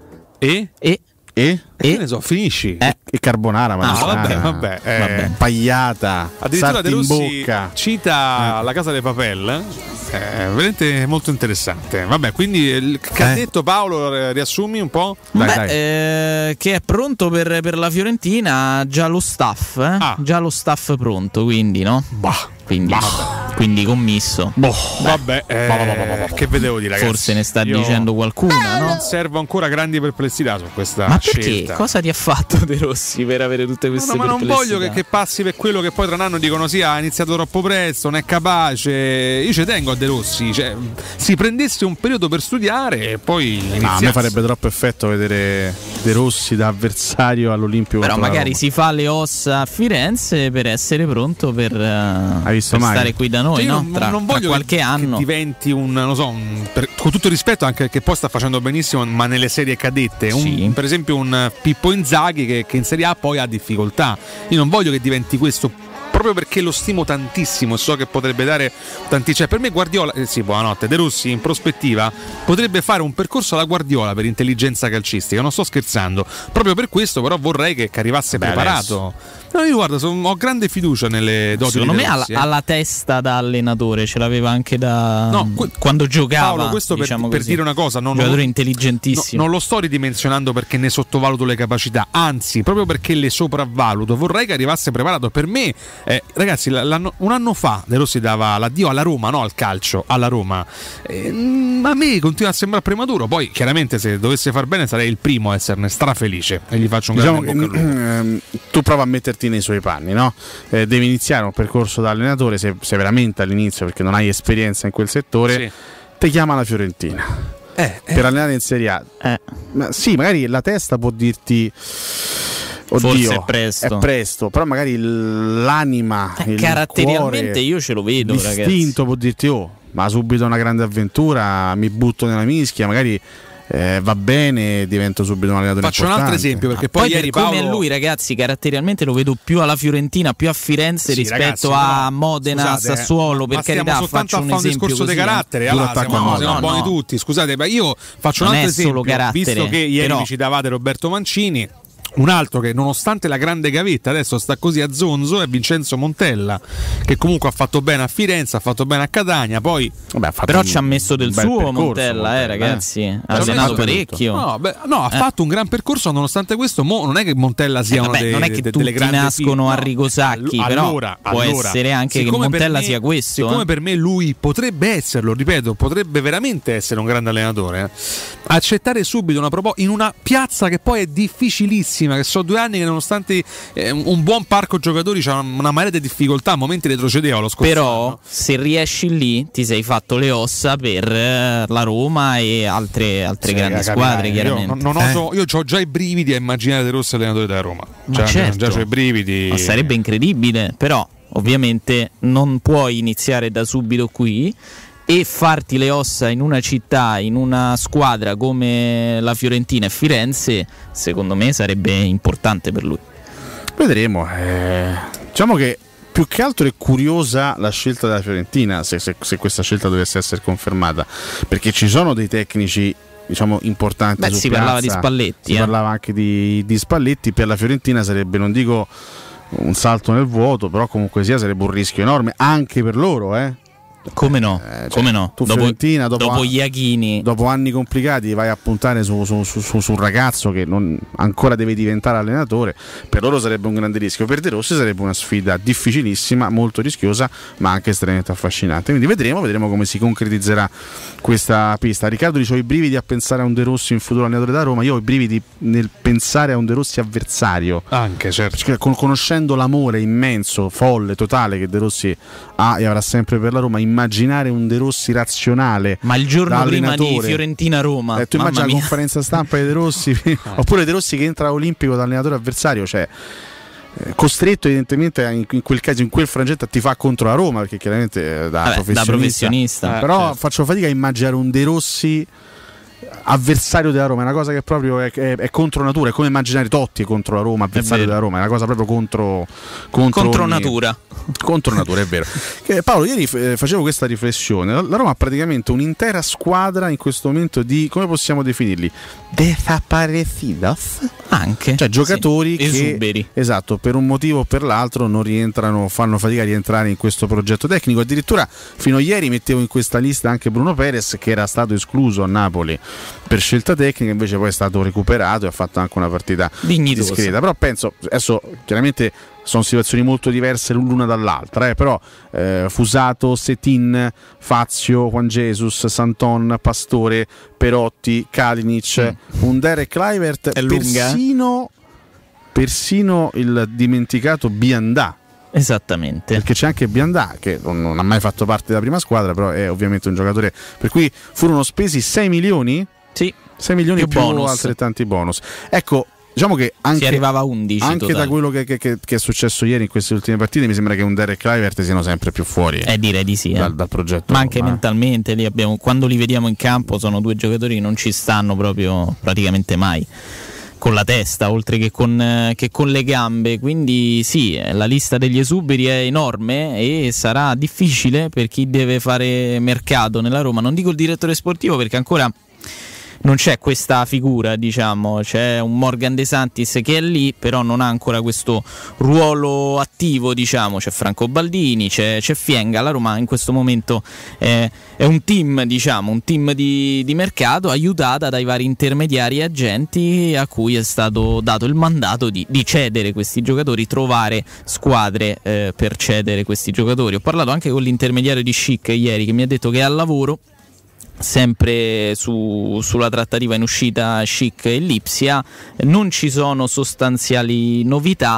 E? E? E? E? Che ne so, finisci? Eh. E carbonara, ma ah, vabbè, vabbè, eh. vabbè. Pagliata, addirittura De Rossi in bocca. Cita eh. La Casa dei Papel. È veramente molto interessante. Vabbè, quindi che ha eh. detto Paolo, riassumi un po'? Beh, dai, dai. Eh, che è pronto per, per la Fiorentina, già lo staff, eh? ah. già lo staff pronto, quindi no? Bah. Quindi, bah. quindi commisso. Boh. Vabbè, eh, bah, bah, bah, bah. Che vedevo di ragazzi. Forse ne sta Io dicendo qualcuna, no? Servo ancora grandi perplessità su questa ma perché? scelta. Cosa ti ha fatto De Rossi per avere tutte queste no, no, perplessità? Ma non voglio che, che passi per quello che poi tra un anno dicono sì, ha iniziato troppo presto, non è capace. Io ci tengo a De Rossi, cioè, si prendesse un periodo per studiare e poi iniziasse. No, a me farebbe troppo effetto vedere De Rossi da avversario all'Olimpico. Però magari si fa le ossa a Firenze per essere pronto per, uh, per stare qui da noi, cioè, no? non, tra, non voglio tra qualche che, anno che diventi un, non so, un, per, con tutto il rispetto anche che poi sta facendo benissimo, ma nelle serie cadette, un, sì. per esempio un Pippo Inzaghi che, che in Serie A poi ha difficoltà. Io non voglio che diventi questo, proprio perché lo stimo tantissimo e so che potrebbe dare tanti, cioè per me Guardiola, eh sì, buonanotte, De Rossi in prospettiva potrebbe fare un percorso alla Guardiola per intelligenza calcistica, non sto scherzando, proprio per questo però vorrei che, che arrivasse Beh, preparato adesso. No, io guarda, son, ho grande fiducia nelle doti secondo di me Rossi, ha, eh. ha la testa da allenatore, ce l'aveva anche da no, que- quando giocava. Paolo, questo diciamo per, per dire una cosa, non, un giocatore non, intelligentissimo. No, non lo sto ridimensionando perché ne sottovaluto le capacità, anzi, proprio perché le sopravvaluto, vorrei che arrivasse preparato. Per me, eh, ragazzi, l'anno, un anno fa De Rossi dava l'addio alla Roma, no al calcio, alla Roma. Eh, a me continua a sembrare prematuro. Poi, chiaramente, se dovesse far bene, sarei il primo a esserne strafelice e gli faccio un diciamo grande bocca al lupo. Ehm, tu prova a metterti nei suoi panni, no? Eh, devi iniziare un percorso da allenatore, se, se veramente all'inizio, perché non hai esperienza in quel settore, sì. Ti chiama la Fiorentina eh, per eh. allenare in Serie A. Eh. Ma sì, magari la testa può dirti oddio, forse è presto. è presto, però magari l'anima, eh, il caratterialmente cuore, io ce lo vedo, l'istinto ragazzi. può dirti oh, ma subito una grande avventura, mi butto nella mischia, magari eh, va bene, divento subito un allenatore Faccio importante. un altro esempio, perché Ah, poi, poi ieri per come Paolo... è lui, ragazzi, caratterialmente lo vedo più alla Fiorentina, più a Firenze Sì, rispetto ragazzi, a però, Modena, scusate, Sassuolo, eh, per ma stiamo carità, soltanto faccio a un fare un esempio discorso così, di eh. carattere, Duro allora, attacco siamo, a siamo no, buoni no. tutti. Scusate, ma io faccio Non un è altro solo esempio, carattere, visto che ieri però... mi citavate Roberto Mancini. Un altro che nonostante la grande gavetta adesso sta così a zonzo è Vincenzo Montella, che comunque ha fatto bene a Firenze, ha fatto bene a Catania, poi Vabbè, ha fatto Però un ci ha messo del bel suo percorso, Montella, eh, ragazzi. eh. Ha Ci ha allenato messo parecchio. No, beh, no, ha Eh. fatto un gran percorso, nonostante questo mo non è che Montella sia Eh, uno vabbè, dei, non è che de- tutti delle grandi nascono figure. a Rigosacchi, No, però allora, può allora, essere anche che siccome per Montella me- sia questo, Siccome eh. per me lui potrebbe esserlo, ripeto, potrebbe veramente essere un grande allenatore, eh. Accettare subito una proposta in una piazza che poi è difficilissima, che so due anni che nonostante eh, un buon parco giocatori c'ha una marea di difficoltà, a momenti retrocedeva lo scorso Però anno. se riesci lì ti sei fatto le ossa per eh, la Roma e altre, altre Sì, grandi capirai, squadre, io chiaramente. non, non oso, io ho già i brividi a immaginare De Rossi allenatore della Roma. Ma Già, certo. già c'ho i brividi. Ma sarebbe incredibile, però ovviamente non puoi iniziare da subito qui e farti le ossa in una città, in una squadra come la Fiorentina e Firenze, secondo me sarebbe importante per lui. Vedremo. Eh, diciamo che più che altro è curiosa la scelta della Fiorentina, se, se, se questa scelta dovesse essere confermata, perché ci sono dei tecnici, diciamo, importanti. Beh, su si piazza. parlava di Spalletti, si eh. parlava anche di, di Spalletti. Per la Fiorentina sarebbe, non dico un salto nel vuoto, però comunque sia sarebbe un rischio enorme anche per loro, eh. Come no? Eh, cioè, Come no? Tu Dopo, Fiorentina, dopo, dopo an- Iachini, dopo anni complicati vai a puntare su, su, su, su, su un ragazzo che non, ancora deve diventare allenatore. Per loro sarebbe un grande rischio, per De Rossi sarebbe una sfida difficilissima, molto rischiosa, ma anche estremamente affascinante. Quindi vedremo, vedremo come si concretizzerà questa pista. Riccardo dice: ho i brividi a pensare a un De Rossi in futuro allenatore da Roma. Io ho i brividi nel pensare a un De Rossi avversario, Anche, certo. perché con- conoscendo l'amore immenso, folle, totale che De Rossi ha e avrà sempre per la Roma, immaginare un De Rossi razionale, ma il giorno da prima di allenatore. Fiorentina-Roma, Eh, tu mamma immagini la mia. conferenza stampa di De Rossi oppure De Rossi che entra a Olimpico da allenatore avversario, cioè eh, costretto evidentemente in, in quel caso, in quel frangente, a tifare contro la Roma, perché chiaramente eh, da, Vabbè, professionista, da professionista. Eh, però certo. faccio fatica a immaginare un De Rossi avversario della Roma, è una cosa che proprio è, è, è contro natura, è come immaginare Totti contro la Roma, avversario vero. della Roma, è una cosa proprio contro contro, Contro ogni- natura. contro natura, è vero. Che, Paolo, ieri eh, facevo questa riflessione. La, la Roma ha praticamente un'intera squadra in questo momento di, come possiamo definirli, desaparecidos, Anche cioè giocatori sì. che esuberi. esatto, per un motivo o per l'altro non rientrano, fanno fatica a rientrare in questo progetto tecnico. Addirittura fino a ieri mettevo in questa lista anche Bruno Perez, che era stato escluso a Napoli per scelta tecnica, invece poi è stato recuperato e ha fatto anche una partita Dignitosa. discreta. Però penso, adesso chiaramente sono situazioni molto diverse l'una dall'altra, eh, però eh, Fusato, Setin, Fazio, Juan Jesus, Santon, Pastore, Perotti, Kalinic, mm. un Derek Kluivert, È lunga? persino, persino il dimenticato Biandà. Esattamente. Perché c'è anche Biandà che non, non ha mai fatto parte della prima squadra, però è ovviamente un giocatore per cui furono spesi sei milioni, Sì. sei milioni Più più, bonus. altrettanti bonus. Ecco, diciamo che anche, Si arrivava a undici anche totali. da quello che, che, che, che è successo ieri in queste ultime partite, mi sembra che un Derek Kluivert siano sempre più fuori Eh, direi di sì. eh. dal, dal progetto. Ma anche Roma, eh. mentalmente li abbiamo, quando li vediamo in campo sono due giocatori che non ci stanno proprio praticamente mai con la testa oltre che con, eh, che con le gambe, quindi sì, eh, la lista degli esuberi è enorme e sarà difficile per chi deve fare mercato nella Roma. Non dico il direttore sportivo perché ancora non c'è questa figura, diciamo, c'è un Morgan De Santis che è lì, però non ha ancora questo ruolo attivo, diciamo. C'è Franco Baldini, c'è, c'è Fienga. La Roma in questo momento è, è un team, diciamo, un team di, di mercato aiutata dai vari intermediari e agenti a cui è stato dato il mandato di, di cedere questi giocatori, trovare squadre eh, per cedere questi giocatori. Ho parlato anche con l'intermediario di Schick ieri che mi ha detto che è al lavoro sempre su, sulla trattativa in uscita Schick e Lipsia, non ci sono sostanziali novità,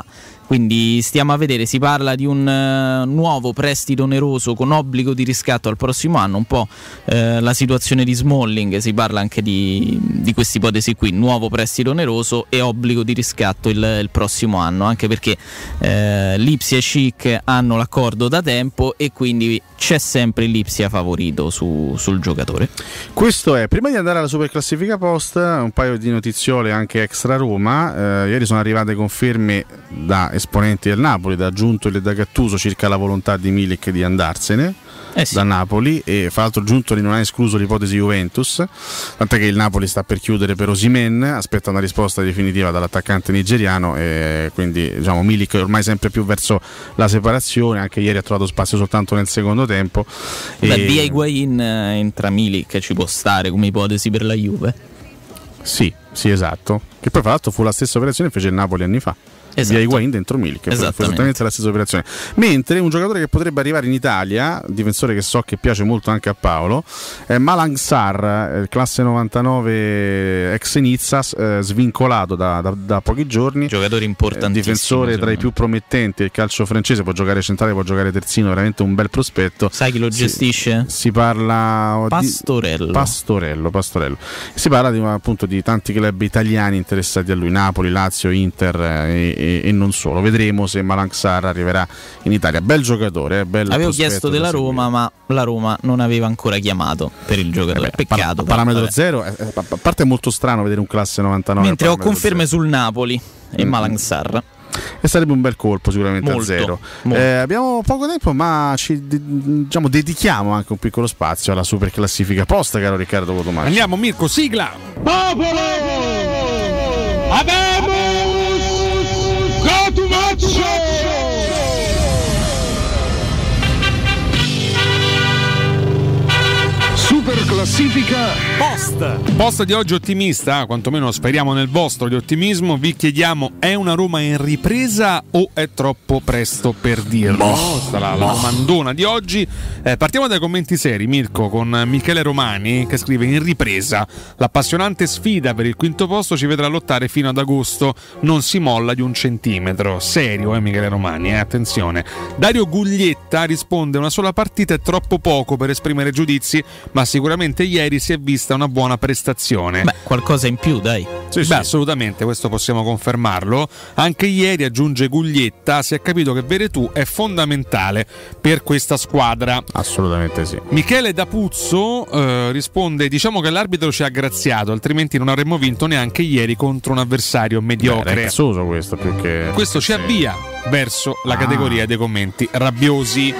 quindi stiamo a vedere, si parla di un uh, nuovo prestito oneroso con obbligo di riscatto al prossimo anno, un po' uh, la situazione di Smalling, si parla anche di, di questa ipotesi qui, nuovo prestito oneroso e obbligo di riscatto il, il prossimo anno, anche perché uh, Lipsia e Schick hanno l'accordo da tempo e quindi c'è sempre il Lipsia favorito su, sul giocatore. Questo è, prima di andare alla super classifica post, un paio di notiziole anche extra Roma. Eh, ieri sono arrivate conferme da esponenti del Napoli, da Giuntoli e da Gattuso, circa la volontà di Milik di andarsene eh sì. da Napoli, e fra l'altro Giuntoli non ha escluso l'ipotesi Juventus, tant'è che il Napoli sta per chiudere per Osimhen, aspetta una risposta definitiva dall'attaccante nigeriano, e quindi diciamo Milik ormai sempre più verso la separazione, anche ieri ha trovato spazio soltanto nel secondo tempo. Beh, e... via Higuain entra Milik, ci può stare come ipotesi per la Juve. Sì, sì, esatto. Che poi fra l'altro fu la stessa operazione che fece il Napoli anni fa. Esatto. Via Higuain dentro Milik, fu esattamente la stessa operazione. Mentre un giocatore che potrebbe arrivare in Italia, difensore che so che piace molto anche a Paolo, è Malang Sarr, classe novantanove ex Nizza, eh, svincolato da, da, da pochi giorni, giocatore importantissimo, eh, difensore tra i più promettenti del calcio francese, può giocare centrale, può giocare terzino, veramente un bel prospetto. Sai chi lo gestisce? Si, si parla Pastorello. Di, Pastorello, Pastorello. Si parla di, appunto di tanti club italiani interessati a lui, Napoli, Lazio, Inter e E, e non solo. Vedremo se Malang Sarr arriverà in Italia. Bel giocatore, eh, bel avevo chiesto della da Roma, ma la Roma non aveva ancora chiamato per il giocatore. Eh beh, Peccato. Par- parametro zero. Eh, a parte è molto strano vedere un classe novantanove. Mentre ho conferme zero sul Napoli e mm. Malang Sarr. E sarebbe un bel colpo sicuramente molto, a zero. Eh, abbiamo poco tempo, ma ci diciamo, dedichiamo anche un piccolo spazio alla super classifica posta, caro Riccardo Cotomacci. Andiamo Mirko, sigla. Popolo! Abbiamo Cotumaccio! Super classifica post. Post di oggi ottimista, quantomeno speriamo nel vostro di ottimismo. Vi chiediamo: è una Roma in ripresa o è troppo presto per dirlo? Questa la, la domandona di oggi. Eh, partiamo dai commenti seri, Mirko, con Michele Romani che scrive: in ripresa, l'appassionante sfida per il quinto posto ci vedrà lottare fino ad agosto, non si molla di un centimetro. Serio, eh Michele Romani, eh? Attenzione. Dario Guglietta risponde: una sola partita è troppo poco per esprimere giudizi, ma sicuramente ieri si è vista una buona prestazione. Beh, qualcosa in più, dai. Sì, Beh, sì. assolutamente, questo possiamo confermarlo. Anche ieri, aggiunge Guglietta, si è capito che Veretù è fondamentale per questa squadra. Assolutamente sì. Michele D'Apuzzo eh, risponde: diciamo che l'arbitro ci ha graziato, altrimenti non avremmo vinto neanche ieri contro un avversario mediocre. Beh, razzoso questo più che... Questo ci avvia verso la ah. categoria dei commenti rabbiosi.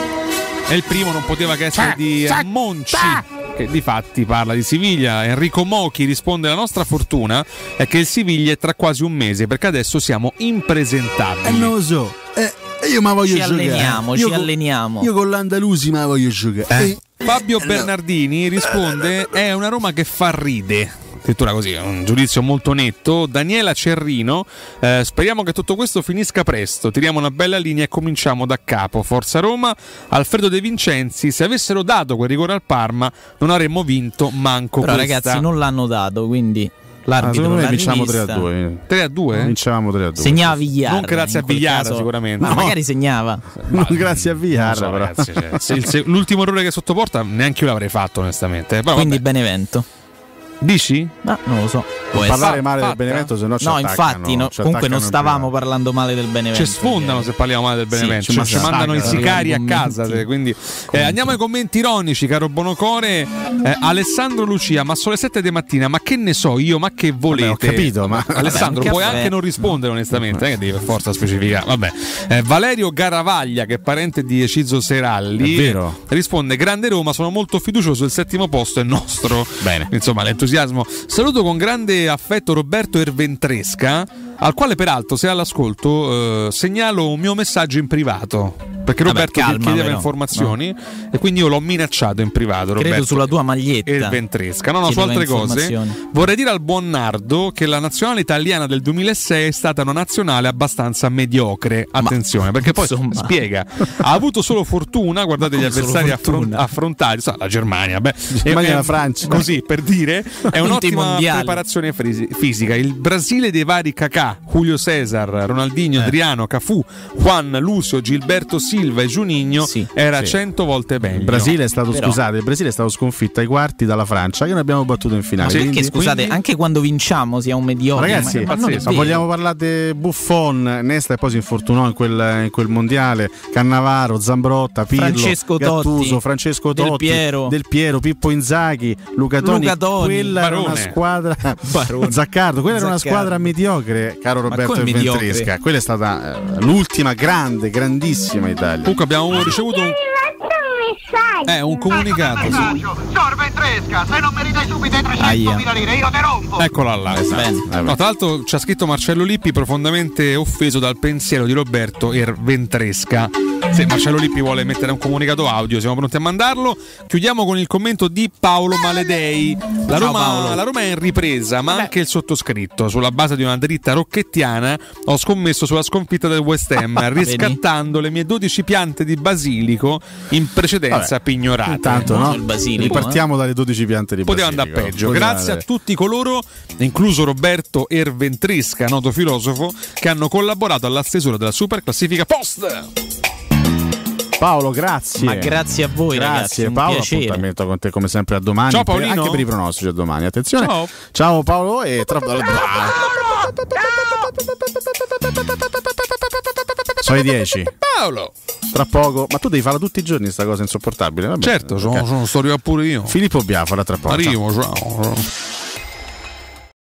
E il primo non poteva che essere di Monci, che di fatti parla di Siviglia. Enrico Mochi risponde: la nostra fortuna è che il Siviglia è tra quasi un mese, perché adesso siamo impresentabili. Eh non lo so, eh, io ma voglio ci giocare. Alleniamo, io ci con, alleniamo. Io con l'Andalusi ma voglio giocare. Eh. Fabio Bernardini risponde: è una Roma che fa ride. Addirittura così, un giudizio molto netto. Daniela Cerrino, eh, speriamo che tutto questo finisca presto, tiriamo una bella linea e cominciamo da capo. Forza Roma. Alfredo De Vincenzi: se avessero dato quel rigore al Parma non avremmo vinto manco Però questa. ragazzi non l'hanno dato, quindi l'arbitro ah, non l'ha vinciamo rivista. tre a due. tre a due? Vincevamo tre a due. Segnava Villar. Non grazie a Villar caso, sicuramente. Ma no. magari segnava. Non grazie a Villar, so, però. Ragazzi, cioè, se il, se, l'ultimo errore che sottoporta neanche io l'avrei fatto onestamente. Però, quindi vabbè. Benevento. Dici? No, non lo so. Può parlare male del Benevento, se no ci No, attaccano, infatti, no, ci comunque non attaccano stavamo parlando male del Benevento. Ci sfondano se parliamo male del Benevento, sì, ci, ci mandano i sicari a casa. commenti. Quindi eh, andiamo ai commenti ironici, caro Bonocore. Eh, Alessandro Lucia: ma sono le sette di mattina, ma che ne so io, ma che volete? Vabbè, ho capito, ma Alessandro, Vabbè, puoi caffè. anche non rispondere onestamente, eh, che devi per forza specificare. Vabbè. Eh, Valerio Garavaglia, che è parente di Cizzo Seralli, è vero, risponde: grande Roma, sono molto fiducioso, il settimo posto è nostro. Bene. Insomma, l'entusiasmo. Saluto con grande affetto Roberto Erventresca, al quale peraltro, se all'ascolto, eh, segnalo un mio messaggio in privato. perché Roberto Vabbè, calma, chiedeva però, informazioni, no? E quindi io l'ho minacciato in privato. Credo Roberto, sulla tua maglietta. E Ventresca. No, no, su altre cose. Vorrei dire al buon Nardo che la nazionale italiana del duemilasei è stata una nazionale abbastanza mediocre. Attenzione, ma, perché poi insomma. spiega, ha avuto solo fortuna, guardate gli avversari affron- affrontati, so, la Germania, beh, Germania e la Francia. Così per dire, è un'ottima mondiali. preparazione frisi- fisica. Il Brasile dei vari Cacà, Julio Cesar, Ronaldinho, eh. Adriano, Cafù, Juan, Lucio, Gilberto Silva e Juninho sì, era sì. cento volte meglio. Il Brasile è stato, Però... scusate, il Brasile è stato sconfitto ai quarti dalla Francia, che noi abbiamo battuto in finale. Sì, perché quindi, scusate, quindi... anche quando vinciamo sia un mediocre. Ragazzi, ma, ma, ma vogliamo parlare di Buffon, Nesta e poi si infortunò in quel, in quel mondiale, Cannavaro, Zambrotta, Pirlo, Francesco Gattuso, Totti, Francesco Totti, Del Piero, Del Piero, Pippo Inzaghi, Luca Toni. Luca Toni quella Barone. era una squadra Barone. Zaccardo, quella era Zaccardo. una squadra mediocre, caro Roberto Ventresca. Quella è stata eh, l'ultima grande, grandissima Italia. Comunque abbiamo ricevuto un È eh, un comunicato. Sì. Ventresca, se non mi ridai subito i trecentomila lire, io te rompo. Eccola là. Esatto. No, tra l'altro ci ha scritto Marcello Lippi, profondamente offeso dal pensiero di Roberto Er Ventresca. Se Marcello Lippi vuole mettere un comunicato audio, siamo pronti a mandarlo. Chiudiamo con il commento di Paolo Maledei. La Roma, Paolo. La Roma è in ripresa, ma Beh. anche il sottoscritto. Sulla base di una dritta rocchettiana ho scommesso sulla sconfitta del West Ham, riscattando le mie dodici piante di basilico in precedenza Vabbè. pignorate. Intanto, no? Il basilico, ripartiamo eh? dalle dodici piante di Poteva basilico. andare peggio. Poteva Grazie andare. a tutti coloro, incluso Roberto Er Ventresca, noto filosofo, che hanno collaborato alla stesura della super classifica post. Paolo, grazie. Ma grazie a voi, grazie ragazzi, Paolo. piacere. Appuntamento con te come sempre a domani. Ciao Paolino. Per, anche per i pronostici a domani. Attenzione. Ciao, Ciao Paolo e tra sono i dieci. Paolo. Tra poco, ma tu devi farla tutti i giorni questa cosa insopportabile. Vabbè, certo, sono, okay. sono sto arrivato pure io. Filippo Biafora tra poco. Arrivo, ciao. ciao.